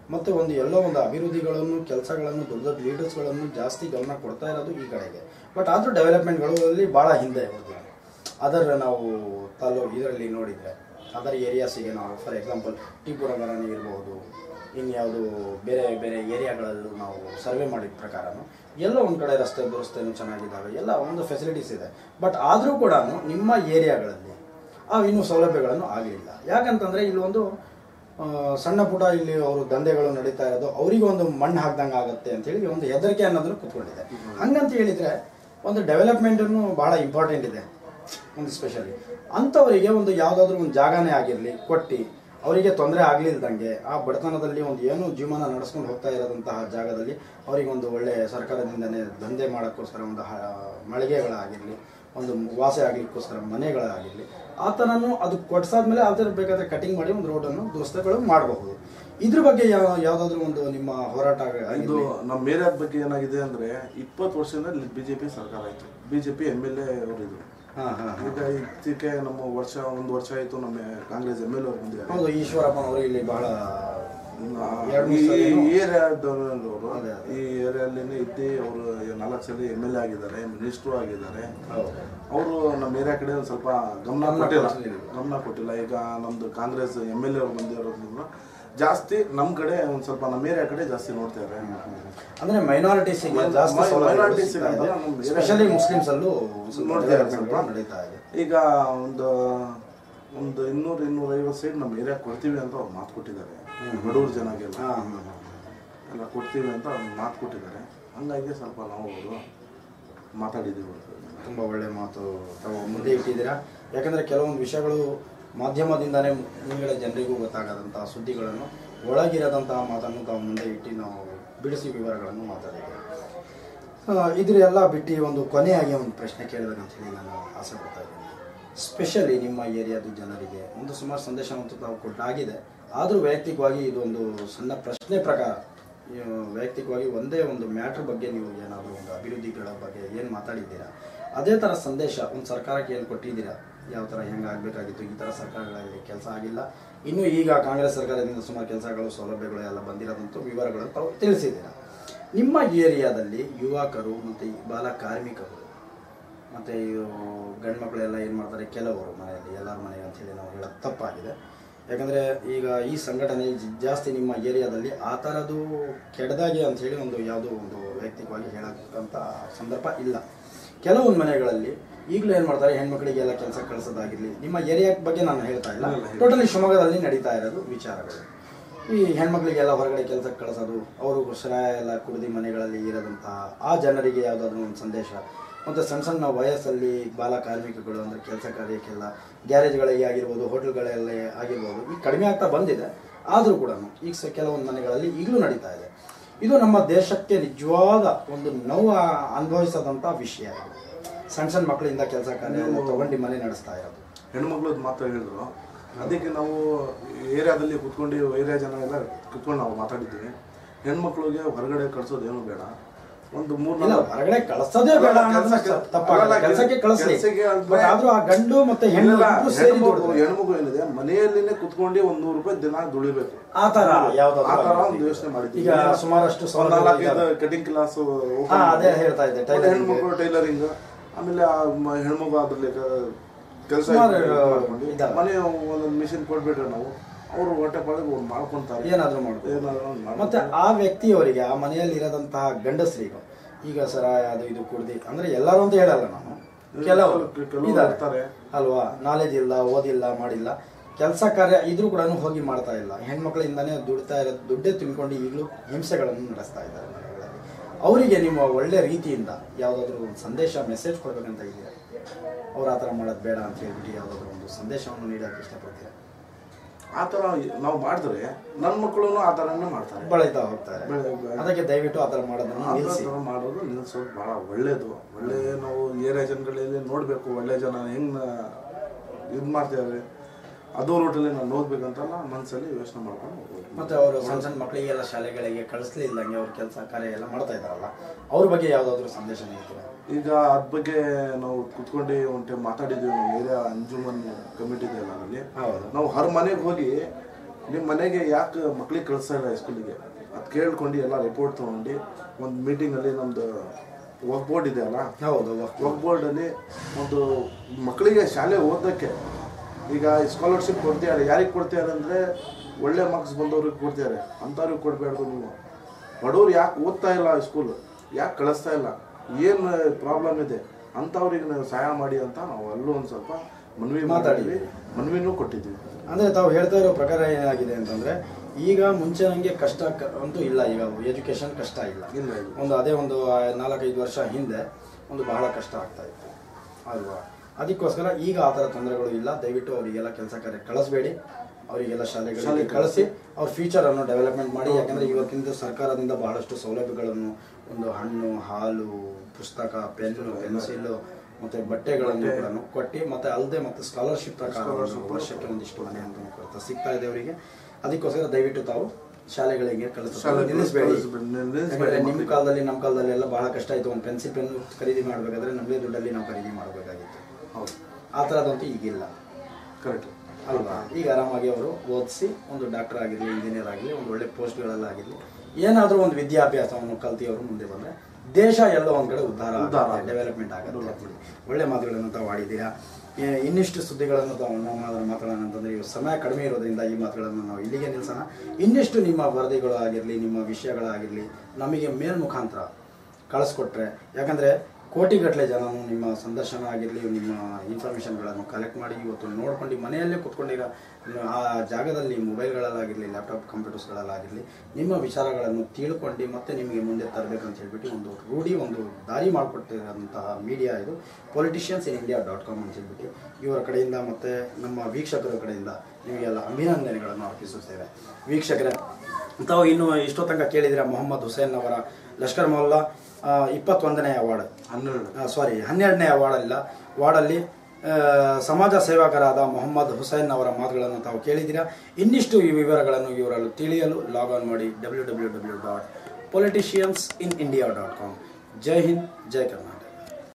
ಮತ್ತು ಒಂದು ಎಲ್ಲೋ ಒಂದು ಅಭಿವೃದ್ಧಿಗಳನ್ನು ಕೆಲಸಗಳನ್ನು ದೊಡ್ಡ ದೊಡ್ಡ ಲೀಡರ್ಸ್ಗಳನ್ನು ಜಾಸ್ತಿ ಗಮನ ಕೊಡ್ತಾ ಇರೋದು ಈ ಕಡೆಗೆ. ಬಟ್ ಆದರೂ ಡೆವಲಪ್ಮೆಂಟ್ಗಳಲ್ಲಿ ಭಾಳ ಹಿಂದೆ ಇರೋದು. ಅದರ ನಾವು ಇದರಲ್ಲಿ ನೋಡಿದರೆ ಅದರ್ ಏರಿಯಾಸಿಗೆ ನಾವು ಫಾರ್ ಎಕ್ಸಾಂಪಲ್ ಟಿಪುರ ಗರಾಣಿ ಇರ್ಬೋದು, ಇನ್ಯಾವುದು ಬೇರೆ ಬೇರೆ ಏರಿಯಾಗಳಲ್ಲೂ ನಾವು ಸರ್ವೆ ಮಾಡಿದ ಪ್ರಕಾರನೂ ಎಲ್ಲ ಒಂದು ಕಡೆ ದುರಸ್ತೆನೂ ಚೆನ್ನಾಗಿದ್ದಾವೆ, ಎಲ್ಲ ಒಂದು ಫೆಸಿಲಿಟೀಸ್ ಇದೆ. ಬಟ್ ಆದರೂ ಕೂಡ ನಿಮ್ಮ ಏರಿಯಾಗಳಲ್ಲಿ ಇನ್ನೂ ಸೌಲಭ್ಯಗಳನ್ನು ಆಗಲಿಲ್ಲ. ಯಾಕಂತಂದರೆ ಇಲ್ಲಿ ಒಂದು ಸಣ್ಣ ಪುಟ ಇಲ್ಲಿ ಅವರು ದಂಧೆಗಳು ನಡೀತಾ ಇರೋದು ಅವರಿಗೆ ಒಂದು ಮಣ್ಣು ಹಾಕ್ದಂಗೆ ಆಗುತ್ತೆ ಅಂತೇಳಿ ಒಂದು ಹೆದರಿಕೆ ಅನ್ನೋದನ್ನು ಕೂತ್ಕೊಂಡಿದೆ. ಹಂಗಂತ ಹೇಳಿದರೆ ಒಂದು ಡೆವಲಪ್ಮೆಂಟನ್ನು ಭಾಳ ಇಂಪಾರ್ಟೆಂಟ್ ಇದೆ. ಒಂದು ಸ್ಪೆಷಲಿ ಅಂಥವರಿಗೆ ಒಂದು ಯಾವುದಾದ್ರೂ ಒಂದು ಜಾಗನೇ ಆಗಿರಲಿ ಕೊಟ್ಟು ಅವರಿಗೆ ತೊಂದರೆ ಆಗಲಿಲ್ದಂಗೆ ಆ ಬಡತನದಲ್ಲಿ ಒಂದು ಏನು ಜೀವನ ನಡೆಸ್ಕೊಂಡು ಹೋಗ್ತಾ ಇರೋದಂತಹ ಜಾಗದಲ್ಲಿ ಅವರಿಗೆ ಒಂದು ಒಳ್ಳೆಯ ಸರ್ಕಾರದಿಂದನೇ ದಂಧೆ ಮಾಡೋಕ್ಕೋಸ್ಕರ ಒಂದು ಮಳಿಗೆಗಳಾಗಿರಲಿ, ಒಂದು ವಾಸ ಆಗಲಿಕ್ಕೋಸ್ಕರ ಮನೆಗಳಾಗಿರಲಿ, ಆ ಥರನೂ ಅದು ಕೊಡ್ಸಾದ್ಮೇಲೆ ಅದರ ಬೇಕಾದರೆ ಕಟಿಂಗ್ ಮಾಡಿ ಒಂದು ರೋಡನ್ನು ದುರಸ್ತಿಗಳು ಮಾಡಬಹುದು. ಇದ್ರ ಬಗ್ಗೆ ಯಾವುದಾದ್ರೂ ಒಂದು ನಿಮ್ಮ ಹೋರಾಟ? ಇದು ನಮ್ಮ ಏರಿಯಾದ ಬಗ್ಗೆ ಏನಾಗಿದೆ ಅಂದರೆ 20 ವರ್ಷದಿಂದ BJP ಸರ್ಕಾರ ಆಯಿತು, BJP MLA ಅವರಿದ್ರು. ಈಗ ಇದಕ್ಕೆ ನಮ್ಮ ಒಂದು ವರ್ಷ ಆಯಿತು ನಮ್ಮ ಕಾಂಗ್ರೆಸ್ MLA ಅವ್ರು ಬಂದಿದ್ದಾರೆ. ಹೌದು, ಈಶ್ವರಪ್ಪನವರು ಇಲ್ಲಿ ಬಹಳ ಈ ಏರಿಯಾದವರು ಈ ಏರಿಯಾಲಿನೇ ಇದ್ದು ಅವರು 4 ಸಲ MLA ಆಗಿದ್ದಾರೆ, ಮಿನಿಸ್ಟ್ರು ಆಗಿದ್ದಾರೆ. ಅವರು ನಮ್ಮ ಏರಿಯಾ ಕಡೆ ಒಂದು ಸ್ವಲ್ಪ ಗಮನ ಕೊಟ್ಟಿಲ್ಲ. ಈಗ ನಮ್ದು ಕಾಂಗ್ರೆಸ್ MLA ಅವ್ರು ಬಂದಿರೋದ್ರಿಂದ ಜಾಸ್ತಿ ನಮ್ಮ ಕಡೆ ಒಂದು ಸ್ವಲ್ಪ ನಮ್ಮ ಏರಿಯಾ ಕಡೆ ಜಾಸ್ತಿ ನೋಡ್ತಾ ಇದ್ದಾರೆ. ಅಂದ್ರೆ ಮೈನಾರಿಟೀಸ್ ಸ್ಪೆಷಲಿ ಮುಸ್ಲಿಮ್ಸ್ ಅಲ್ಲೂ ನಡೀತಾ ಇದೆ. ಈಗ ಒಂದು 200-250 ಸೈಡ್ ನಮ್ಮ ಏರಿಯಾ ಕೊಡ್ತೀವಿ ಅಂತ ಅವ್ರು ಮಾತು ಕೊಟ್ಟಿದ್ದಾರೆ. ಬಡವ್ರ ಜನಗೆಲ್ಲ ಎಲ್ಲ ಕೊಡ್ತೀವಿ ಅಂತ ಅವ್ರು ಮಾತು ಕೊಟ್ಟಿದ್ದಾರೆ. ಹಂಗಾಗಿ ಸ್ವಲ್ಪ ನಾವು ಅವರು ಮಾತಾಡಿದ್ದೀವಿ. ತುಂಬ ಒಳ್ಳೆ ಮಾತು ತಾವು ಮುಂದೆ ಇಟ್ಟಿದ್ದೀರಾ. ಯಾಕಂದರೆ ಕೆಲವೊಂದು ವಿಷಯಗಳು ಮಾಧ್ಯಮದಿಂದನೇ ಮುಂಗಡೆ ಜನರಿಗೂ ಗೊತ್ತಾಗದಂತಹ ಸುದ್ದಿಗಳನ್ನು ಒಳಗಿರದಂತಹ ಮಾತನ್ನು ತಾವು ಮುಂದೆ ಇಟ್ಟು ನಾವು ಬಿಡಿಸಿ ವಿವರಗಳನ್ನು ಮಾತಾಡಿದ್ದೇವೆ. ಇದರೆಲ್ಲ ಬಿಟ್ಟು ಒಂದು ಕೊನೆಯಾಗಿ ಒಂದು ಪ್ರಶ್ನೆ ಕೇಳಬೇಕಂತ ಹೇಳಿ ನಾನು ಆಸೆ ಪಡ್ತಾ ಇದ್ದೀನಿ. ಸ್ಪೆಷಲಿ ನಿಮ್ಮ ಏರಿಯಾದ ಜನರಿಗೆ ಒಂದು ಸುಮಾರು ಸಂದೇಶವಂತೂ ತಾವು ಕೊಟ್ಟಾಗಿದೆ. ಆದರೂ ವೈಯಕ್ತಿಕವಾಗಿ ಇದೊಂದು ಸಣ್ಣ ಪ್ರಶ್ನೆ ಪ್ರಕಾರ ವೈಯಕ್ತಿಕವಾಗಿ ಒಂದೇ ಒಂದು ಮ್ಯಾಟ್ರ್ ಬಗ್ಗೆ ನೀವು ಏನಾದರೂ ಒಂದು ಅಭಿವೃದ್ಧಿಗಳ ಬಗ್ಗೆ ಏನು ಮಾತಾಡಿದ್ದೀರಾ, ಅದೇ ಥರ ಸಂದೇಶ ಒಂದು ಸರ್ಕಾರಕ್ಕೆ ಏನು ಕೊಟ್ಟಿದ್ದೀರಾ? ಯಾವ ಥರ ಹೆಂಗಾಗಬೇಕಾಗಿತ್ತು, ಈ ಥರ ಸರ್ಕಾರಗಳಲ್ಲಿ ಕೆಲಸ ಆಗಿಲ್ಲ, ಇನ್ನೂ ಈಗ ಕಾಂಗ್ರೆಸ್ ಸರ್ಕಾರದಿಂದ ಸುಮಾರು ಕೆಲಸಗಳು ಸೌಲಭ್ಯಗಳು ಎಲ್ಲ ಬಂದಿರೋದಂತೂ ವಿವರಗಳನ್ನು ತಾವು ತಿಳಿಸಿದ್ದೀರಾ. ನಿಮ್ಮ ಏರಿಯಾದಲ್ಲಿ ಯುವಕರು ಮತ್ತು ಬಾಲ ಕಾರ್ಮಿಕರು ಮತ್ತು ಗಂಡು ಮಕ್ಕಳೆಲ್ಲ ಏನು ಮಾಡ್ತಾರೆ, ಕೆಲವರು ಮನೆಯಲ್ಲಿ ಎಲ್ಲರ ಮನೆಗೆ ಅಂಥೇಳಿ ನಾವು ಹೇಳೋದು ತಪ್ಪಾಗಿದೆ. ಯಾಕಂದರೆ ಈಗ ಈ ಸಂಘಟನೆ ಜಾಸ್ತಿ ನಿಮ್ಮ ಏರಿಯಾದಲ್ಲಿ ಆ ಥರದ್ದು ಕೆಟ್ಟದಾಗಿ ಅಂಥೇಳಿ ಒಂದು ಯಾವುದೋ ಒಂದು ವೈಯಕ್ತಿಕವಾಗಿ ಹೇಳೋಕ್ಕಂಥ ಸಂದರ್ಭ ಇಲ್ಲ. ಕೆಲವೊಂದು ಮನೆಗಳಲ್ಲಿ ಈಗಲೂ ಏನು ಮಾಡ್ತಾರೆ, ಹೆಣ್ಮಕ್ಳಿಗೆಲ್ಲ ಕೆಲಸ ಕಳಿಸೋದಾಗಿರಲಿ, ನಿಮ್ಮ ಏರಿಯಾ ಬಗ್ಗೆ ನಾನು ಹೇಳ್ತಾ ಇಲ್ಲ, ಟೋಟಲಿ ಶಿವಮೊಗ್ಗದಲ್ಲಿ ನಡೀತಾ ಇರೋದು ವಿಚಾರಗಳು. ಈ ಹೆಣ್ಮಕ್ಳಿಗೆಲ್ಲ ಹೊರಗಡೆ ಕೆಲಸಕ್ಕೆ ಕಳಿಸೋದು, ಅವರು ಶ್ರಾಯ ಎಲ್ಲ ಕುಡಿದು ಮನೆಗಳಲ್ಲಿ ಇರೋದಂತಹ ಆ ಜನರಿಗೆ ಯಾವುದಾದ್ರೂ ಒಂದು ಸಂದೇಶ. ಮತ್ತು ಸಣ್ಣ ಸಣ್ಣ ವಯಸ್ಸಲ್ಲಿ ಬಾಲ ಕಾರ್ಮಿಕಗಳು ಅಂದರೆ ಕೆಲಸ ಕಾರ್ಯಕ್ಕೆಲ್ಲ ಗ್ಯಾರೇಜ್ಗಳಿಗೆ ಆಗಿರ್ಬೋದು, ಹೋಟೆಲ್ಗಳಲ್ಲೇ ಆಗಿರ್ಬೋದು, ಈಗ ಕಡಿಮೆ ಆಗ್ತಾ ಬಂದಿದೆ. ಆದರೂ ಕೂಡ ಈಗ ಕೆಲವೊಂದು ಮನೆಗಳಲ್ಲಿ ಈಗಲೂ ನಡೀತಾ ಇದೆ. ಇದು ನಮ್ಮ ದೇಶಕ್ಕೆ ನಿಜವಾದ ಒಂದು ನೋವು ಅನುಭವಿಸೋದಂಥ ವಿಷಯ. ಸಣ್ಣ ಸಣ್ಣ ಮಕ್ಕಳಿಂದ ಕೆಲಸ ಕಾರ್ಯ ತಗೊಂಡು ಮನೆ ನಡೆಸ್ತಾ ಇರೋದು. ಹೆಣ್ಮಕ್ಳದ್ದು ಮಾತ್ರ ಹೇಳಿದ್ರು. ಅದಕ್ಕೆ ನಾವು ಏರಿಯಾದಲ್ಲಿ ಕುತ್ಕೊಂಡು ಏರಿಯಾ ಜನ ಎಲ್ಲ ಕುತ್ಕೊಂಡು ನಾವು ಮಾತಾಡಿದ್ದೀವಿ. ಹೆಣ್ಮಕ್ಳಿಗೆ ಹೊರಗಡೆ ಕಳ್ಸೋದೇನು ಬೇಡ, ಒಂದು 3-4 ಹೊರಗಡೆ ಕಳಿಸೋದೇ ಬೇಡ, ಕೆಲಸಕ್ಕೆ ಕಳಿಸ್ಲಿ. ಆದ್ರೂ ಆ ಗಂಡು ಮತ್ತೆ ಹೆಣ್ಮಗು ಏನಿದೆ ಮನೆಯಲ್ಲಿನೇ ಕುತ್ಕೊಂಡು 100 ರೂಪಾಯಿ ದಿನ ದುಡಿಬೇಕು, ಆ ತರ ಒಂದು ಯೋಚನೆ ಮಾಡಿದ್ವಿ. ಈಗ ಸುಮಾರಷ್ಟು ಕಟಿಂಗ್ ಕ್ಲಾಸ್ ಅದೇ ಹೇಳ್ತಾ ಇದ್ದೆ, ಹೆಣ್ಮಕ್ಳು ಟೈಲರಿಂಗ್, ಆಮೇಲೆ ಹೆಣ್ಮಗು ಅದ್ರಲ್ಲಿ ಕೆಲಸ ಮನೆ ಒಂದೊಂದು ಮಿಷಿನ್ ಕೊಟ್ಬಿಟ್ರೆ ನಾವು ಅವರು ಹೊಟ್ಟೆ ಪಾಡಿಗೆ ಮಾಡ್ಕೊಂತಾರೆ, ಏನಾದ್ರೂ ಮಾಡ್ಬೋದು. ಮತ್ತೆ ಆ ವ್ಯಕ್ತಿಯವರಿಗೆ ಆ ಮನೆಯಲ್ಲಿ ಇರೋದಂತಹ ಗಂಡಸರಿಗೂ ಈಗ ಸರಾಯ ಅದು ಇದು ಕುಡ್ದು ಅಂದ್ರೆ ಎಲ್ಲರೂ ಅಂತ ಹೇಳಲ್ಲ ನಾನು, ಕೆಲವರು ಇರ್ತಾರೆ ಅಲ್ವಾ, ನಾಲೆಜ್ ಇಲ್ಲ, ಓದಿಲ್ಲ, ಮಾಡಿಲ್ಲ, ಕೆಲಸ ಕಾರ್ಯ ಇದ್ರೂ ಕೂಡ ಹೋಗಿ ಮಾಡ್ತಾ ಇಲ್ಲ, ಹೆಣ್ಮಕ್ಳಿಂದಾನೇ ದುಡ್ತಾ ಇರೋದು, ದುಡ್ಡೇ ತಿನ್ಕೊಂಡು ಈಗಲೂ ಹಿಂಸೆಗಳನ್ನು ನಡೆಸ್ತಾ ಇದ್ದಾರೆ ಮನೆಗಳಲ್ಲಿ. ಅವರಿಗೆ ನಿಮ್ಮ ಒಳ್ಳೆ ರೀತಿಯಿಂದ ಯಾವುದಾದ್ರೂ ಒಂದು ಸಂದೇಶ ಮೆಸೇಜ್ ಕೊಡ್ಬೇಕಂತ ಇದ್ದೀರಾ? ಅವ್ರು ಆ ಥರ ಮಾಡೋದು ಬೇಡ ಅಂತ ಹೇಳ್ಬಿಟ್ಟು ಯಾವುದಾದ್ರೂ ಒಂದು ಸಂದೇಶವನ್ನು ನೀಡೋಕೆ ಇಷ್ಟಪಡ್ತೀರಾ? ಆ ಥರ ನಾವು ಮಾಡಿದ್ರೆ ನನ್ನ ಮಕ್ಕಳು ಆ ಥರನೇ ಮಾಡ್ತಾರೆ, ಬೆಳೀತಾ ಹೋಗ್ತಾರೆ. ಅದಕ್ಕೆ ದಯವಿಟ್ಟು ಆ ಥರ ಮಾಡೋದು ನಿಲ್ಲಿಸೋದು ಭಾಳ ಒಳ್ಳೇದು. ಒಳ್ಳೆ ನಾವು ಏರಿಯಾ ಜನಗಳಲ್ಲಿ ನೋಡಬೇಕು, ಒಳ್ಳೆ ಜನ ಹೆಂಗೆ ಇದು ಮಾಡ್ತಿದ್ದಾರೆ, ಅದು ರೂಟಲ್ಲಿ ನಾನು ಓದ್ಬೇಕಂತಲ್ಲ ಮನಸ್ಸಲ್ಲಿ ಯೋಚನೆ ಮಾಡ್ಕೊಂಡು ಹೋಗ್ಬೋದು. ಮತ್ತು ಅವರು ಸಣ್ಣ ಸಣ್ಣ ಮಕ್ಕಳಿಗೆಲ್ಲ ಶಾಲೆಗಳಿಗೆ ಕಳಿಸ್ಲಿಲ್ಲಂಗೆ ಅವ್ರ ಕೆಲಸ ಕಾರ್ಯ ಎಲ್ಲ ಮಾಡ್ತಾ ಇದ್ದಾರಲ್ಲ, ಅವ್ರ ಬಗ್ಗೆ ಯಾವುದಾದ್ರೂ ಸಂದೇಶ ನೀಡ್ತೀರಾ? ಈಗ ಅದ್ರ ಬಗ್ಗೆ ನಾವು ಕುತ್ಕೊಂಡು ಒಂದು ಟೈಮ್ ಮಾತಾಡಿದ್ದೀವಿ. ನಮ್ಮ ಏರಿಯಾ ಅಂಜುಮನ್ ಕಮಿಟಿ ಇದೆ ಅಲ್ಲ, ಅಲ್ಲಿ ನಾವು ಹರ್ ಮನೆಗೆ ಹೋಗಿ ನಿಮ್ಮ ಮನೆಗೆ ಯಾಕೆ ಮಕ್ಳಿಗೆ ಕಳಿಸ್ತಾ ಇಲ್ಲ ಸ್ಕೂಲಿಗೆ ಅದು ಕೇಳ್ಕೊಂಡು ಎಲ್ಲ ರಿಪೋರ್ಟ್ ತೊಗೊಂಡು ಒಂದು ಮೀಟಿಂಗಲ್ಲಿ ನಮ್ಮದು ವರ್ಕ್ ಬೋರ್ಡ್ ಇದೆ ಅಲ್ಲ, ಹೌದು, ವರ್ಕ್ ಬೋರ್ಡಲ್ಲಿ ಒಂದು ಮಕ್ಕಳಿಗೆ ಶಾಲೆ ಓದೋಕ್ಕೆ ಈಗ ಸ್ಕಾಲರ್ಶಿಪ್ ಕೊಡ್ತಿದ್ದಾರೆ. ಯಾರಿಗೆ ಕೊಡ್ತಿದ್ದಾರೆ ಅಂದರೆ ಒಳ್ಳೆ ಮಾರ್ಕ್ಸ್ ಬಂದವ್ರಿಗೆ ಕೊಡ್ತಿದ್ದಾರೆ, ಅಂಥವ್ರಿಗೆ ಕೊಡಬೇಡ್ದು. ನೀವು ಬಡವ್ರು ಯಾಕೆ ಓದ್ತಾ ಇಲ್ಲ ಸ್ಕೂಲ್, ಯಾಕೆ ಕಳಿಸ್ತಾ ಇಲ್ಲ, ಏನು ಪ್ರಾಬ್ಲಮ್ ಇದೆ ಅಂಥವ್ರಿಗೆ ನಾವು ಸಹಾಯ ಮಾಡಿ ಅಂತ ನಾವು ಅಲ್ಲೂ ಒಂದು ಸ್ವಲ್ಪ ಮನವಿನೂ ಕೊಟ್ಟಿದ್ವಿ. ಅಂದರೆ ತಾವು ಹೇಳ್ತಾ ಇರೋ ಪ್ರಕಾರ ಏನಾಗಿದೆ ಅಂತಂದರೆ, ಈಗ ಮುಂಚೆ ನನಗೆ ಕಷ್ಟ ಅಂತೂ ಇಲ್ಲ, ಈಗ ಎಜುಕೇಷನ್ ಕಷ್ಟ ಇಲ್ಲ. ಅದೇ ಒಂದು 4-5 ವರ್ಷ ಹಿಂದೆ ಒಂದು ಬಹಳ ಕಷ್ಟ ಆಗ್ತಾ ಇತ್ತು ಅಲ್ವಾ. ಅದಕ್ಕೋಸ್ಕರ ಈಗ ಆ ಥರ ತೊಂದರೆಗಳು ಇಲ್ಲ. ದಯವಿಟ್ಟು ಅವರಿಗೆಲ್ಲ ಕೆಲಸ ಕಾರ್ಯ ಕಳಿಸ್ಬೇಡಿ, ಅವರಿಗೆಲ್ಲ ಶಾಲೆಗಳಿಗೆ ಕಳಿಸಿ ಅವ್ರ ಫ್ಯೂಚರನ್ನು ಡೆವಲಪ್ಮೆಂಟ್ ಮಾಡಿ. ಯಾಕಂದರೆ ಇವತ್ತಿಂದ ಸರ್ಕಾರದಿಂದ ಬಹಳಷ್ಟು ಸೌಲಭ್ಯಗಳನ್ನು, ಒಂದು ಹಣ್ಣು, ಹಾಲು, ಪುಸ್ತಕ, ಪೆನ್ನು, ಪೆನ್ಸಿಲು ಮತ್ತು ಬಟ್ಟೆಗಳನ್ನು ಕೂಡ ಕೊಟ್ಟು, ಮತ್ತು ಅಲ್ಲದೆ ಮತ್ತು ಸ್ಕಾಲರ್ಶಿಪ್ ಪ್ರಕಾರ ವರ್ಷಕ್ಕೆ ಒಂದಿಷ್ಟು ಮನೆ ಅಂತ ಕೊಡ್ತಾ ಸಿಗ್ತಾ ಇದೆ ಅವರಿಗೆ. ಅದಕ್ಕೋಸ್ಕರ ದಯವಿಟ್ಟು ತಾವು ಶಾಲೆಗಳಿಗೆ ನಿಲ್ಲಿಸಬೇಡಿ. ನಿಮ್ಮ ಕಾಲದಲ್ಲಿ ನಮ್ಮ ಕಾಲದಲ್ಲಿ ಎಲ್ಲ ಬಹಳ ಕಷ್ಟ ಆಯಿತು. ಒಂದು ಪೆನ್ಸಿಲ್ ಪೆನ್ನು ಖರೀದಿ ಮಾಡಬೇಕಾದ್ರೆ ನಮ್ಮದೇ ದುಡ್ಡಲ್ಲಿ ನಾವು ಖರೀದಿ ಮಾಡಬೇಕಾಗಿತ್ತು. ಹೌದು, ಆ ಥರದಂತೂ ಈಗಿಲ್ಲ. ಕರೆಕ್ಟ್ ಅಲ್ವಾ. ಈಗ ಆರಾಮಾಗಿ ಅವರು ಓದಿಸಿ ಒಂದು ಡಾಕ್ಟರ್ ಆಗಿರಲಿ, ಇಂಜಿನಿಯರ್ ಆಗಲಿ, ಒಂದು ಒಳ್ಳೆ ಪೋಸ್ಟ್ಗಳಲ್ಲಾಗಿರಲಿ, ಏನಾದರೂ ಒಂದು ವಿದ್ಯಾಭ್ಯಾಸವನ್ನು ಕಲ್ತಿ ಅವರು ಮುಂದೆ ಬಂದರೆ ದೇಶ ಎಲ್ಲೋ ಒಂದು ಕಡೆ ಉದ್ಧಾರ ಡೆವಲಪ್ಮೆಂಟ್ ಆಗುತ್ತೆ. ಒಳ್ಳೆ ಮಾತುಗಳನ್ನು ತಾವು ಆಡಿದ್ದೀರಾ. ಇನ್ನಿಷ್ಟು ಸುದ್ದಿಗಳನ್ನು ತಾವು ಮಾತಾಡೋಣ ಅಂತಂದರೆ ಇವು ಸಮಯ ಕಡಿಮೆ ಇರೋದ್ರಿಂದ ಈ ಮಾತುಗಳನ್ನು ನಾವು ಇಲ್ಲಿಗೆ ನಿಲ್ಲಿಸೋಣ. ಇನ್ನಿಷ್ಟು ನಿಮ್ಮ ವರದಿಗಳು ಆಗಿರಲಿ, ನಿಮ್ಮ ವಿಷಯಗಳಾಗಿರಲಿ ನಮಗೆ ಮೇಲ್ಮುಖಾಂತರ ಕಳಿಸ್ಕೊಟ್ರೆ, ಯಾಕಂದರೆ ಕೋಟಿಗಟ್ಟಲೆ ಜನನು ನಿಮ್ಮ ಸಂದರ್ಶನ ಆಗಿರಲಿ, ನಿಮ್ಮ ಇನ್ಫಾರ್ಮೇಷನ್ಗಳನ್ನು ಕಲೆಕ್ಟ್ ಮಾಡಿ ಇವತ್ತು ನೋಡ್ಕೊಂಡು ಮನೆಯಲ್ಲೇ ಕೂತ್ಕೊಂಡಿರೋ ಆ ಜಾಗದಲ್ಲಿ ಮೊಬೈಲ್ಗಳಲ್ಲಾಗಿರಲಿ, ಲ್ಯಾಪ್ಟಾಪ್ ಕಂಪ್ಯೂಟರ್ಸ್ಗಳಲ್ಲಾಗಿರಲಿ ನಿಮ್ಮ ವಿಚಾರಗಳನ್ನು ತಿಳ್ಕೊಂಡು ಮತ್ತೆ ನಿಮಗೆ ಮುಂದೆ ತರಬೇಕಂತ ಹೇಳ್ಬಿಟ್ಟು ಒಂದು ರೂಢಿ, ಒಂದು ದಾರಿ ಮಾಡಿಕೊಟ್ಟಿರೋಂತಹ ಮೀಡಿಯಾ ಇದು politiciansinIndia.com ಅಂತ ಹೇಳ್ಬಿಟ್ಟು ಇವರ ಕಡೆಯಿಂದ ಮತ್ತು ನಮ್ಮ ವೀಕ್ಷಕರ ಕಡೆಯಿಂದ ನಿಮಗೆಲ್ಲ ಅಭಿನಂದನೆಗಳನ್ನು ಅರ್ಪಿಸುತ್ತೇವೆ. ವೀಕ್ಷಕರೇ, ತಾವು ಇನ್ನು ಇಷ್ಟೋ ತನಕ ಕೇಳಿದರೆ ಮೊಹಮ್ಮದ್ ಹುಸೇನ್ ಅವರ ಲಷ್ಕರ್ ಮೊಹಲ್ಲಾ 21ನೇ ಅವಾರ್ಡ್ 12ನೇ ವಾರ್ಡಲ್ಲಿ ಸಮಾಜ ಸೇವಕರಾದ ಮೊಹಮ್ಮದ್ ಹುಸೇನ್ ಅವರ ಮಾತುಗಳನ್ನು ತಾವು ಕೇಳಿದ್ದೀರಾ. ಇನ್ನಿಷ್ಟು ಈ ವಿವರಗಳನ್ನು ಇವರಲ್ಲಿ ತಿಳಿಯಲು ಲಾಗ್ ಆನ್ ಮಾಡಿ www.politiciansinIndia.com. ಜೈ ಹಿಂದ್, ಜೈ ಕರ್ನಾಟಕ.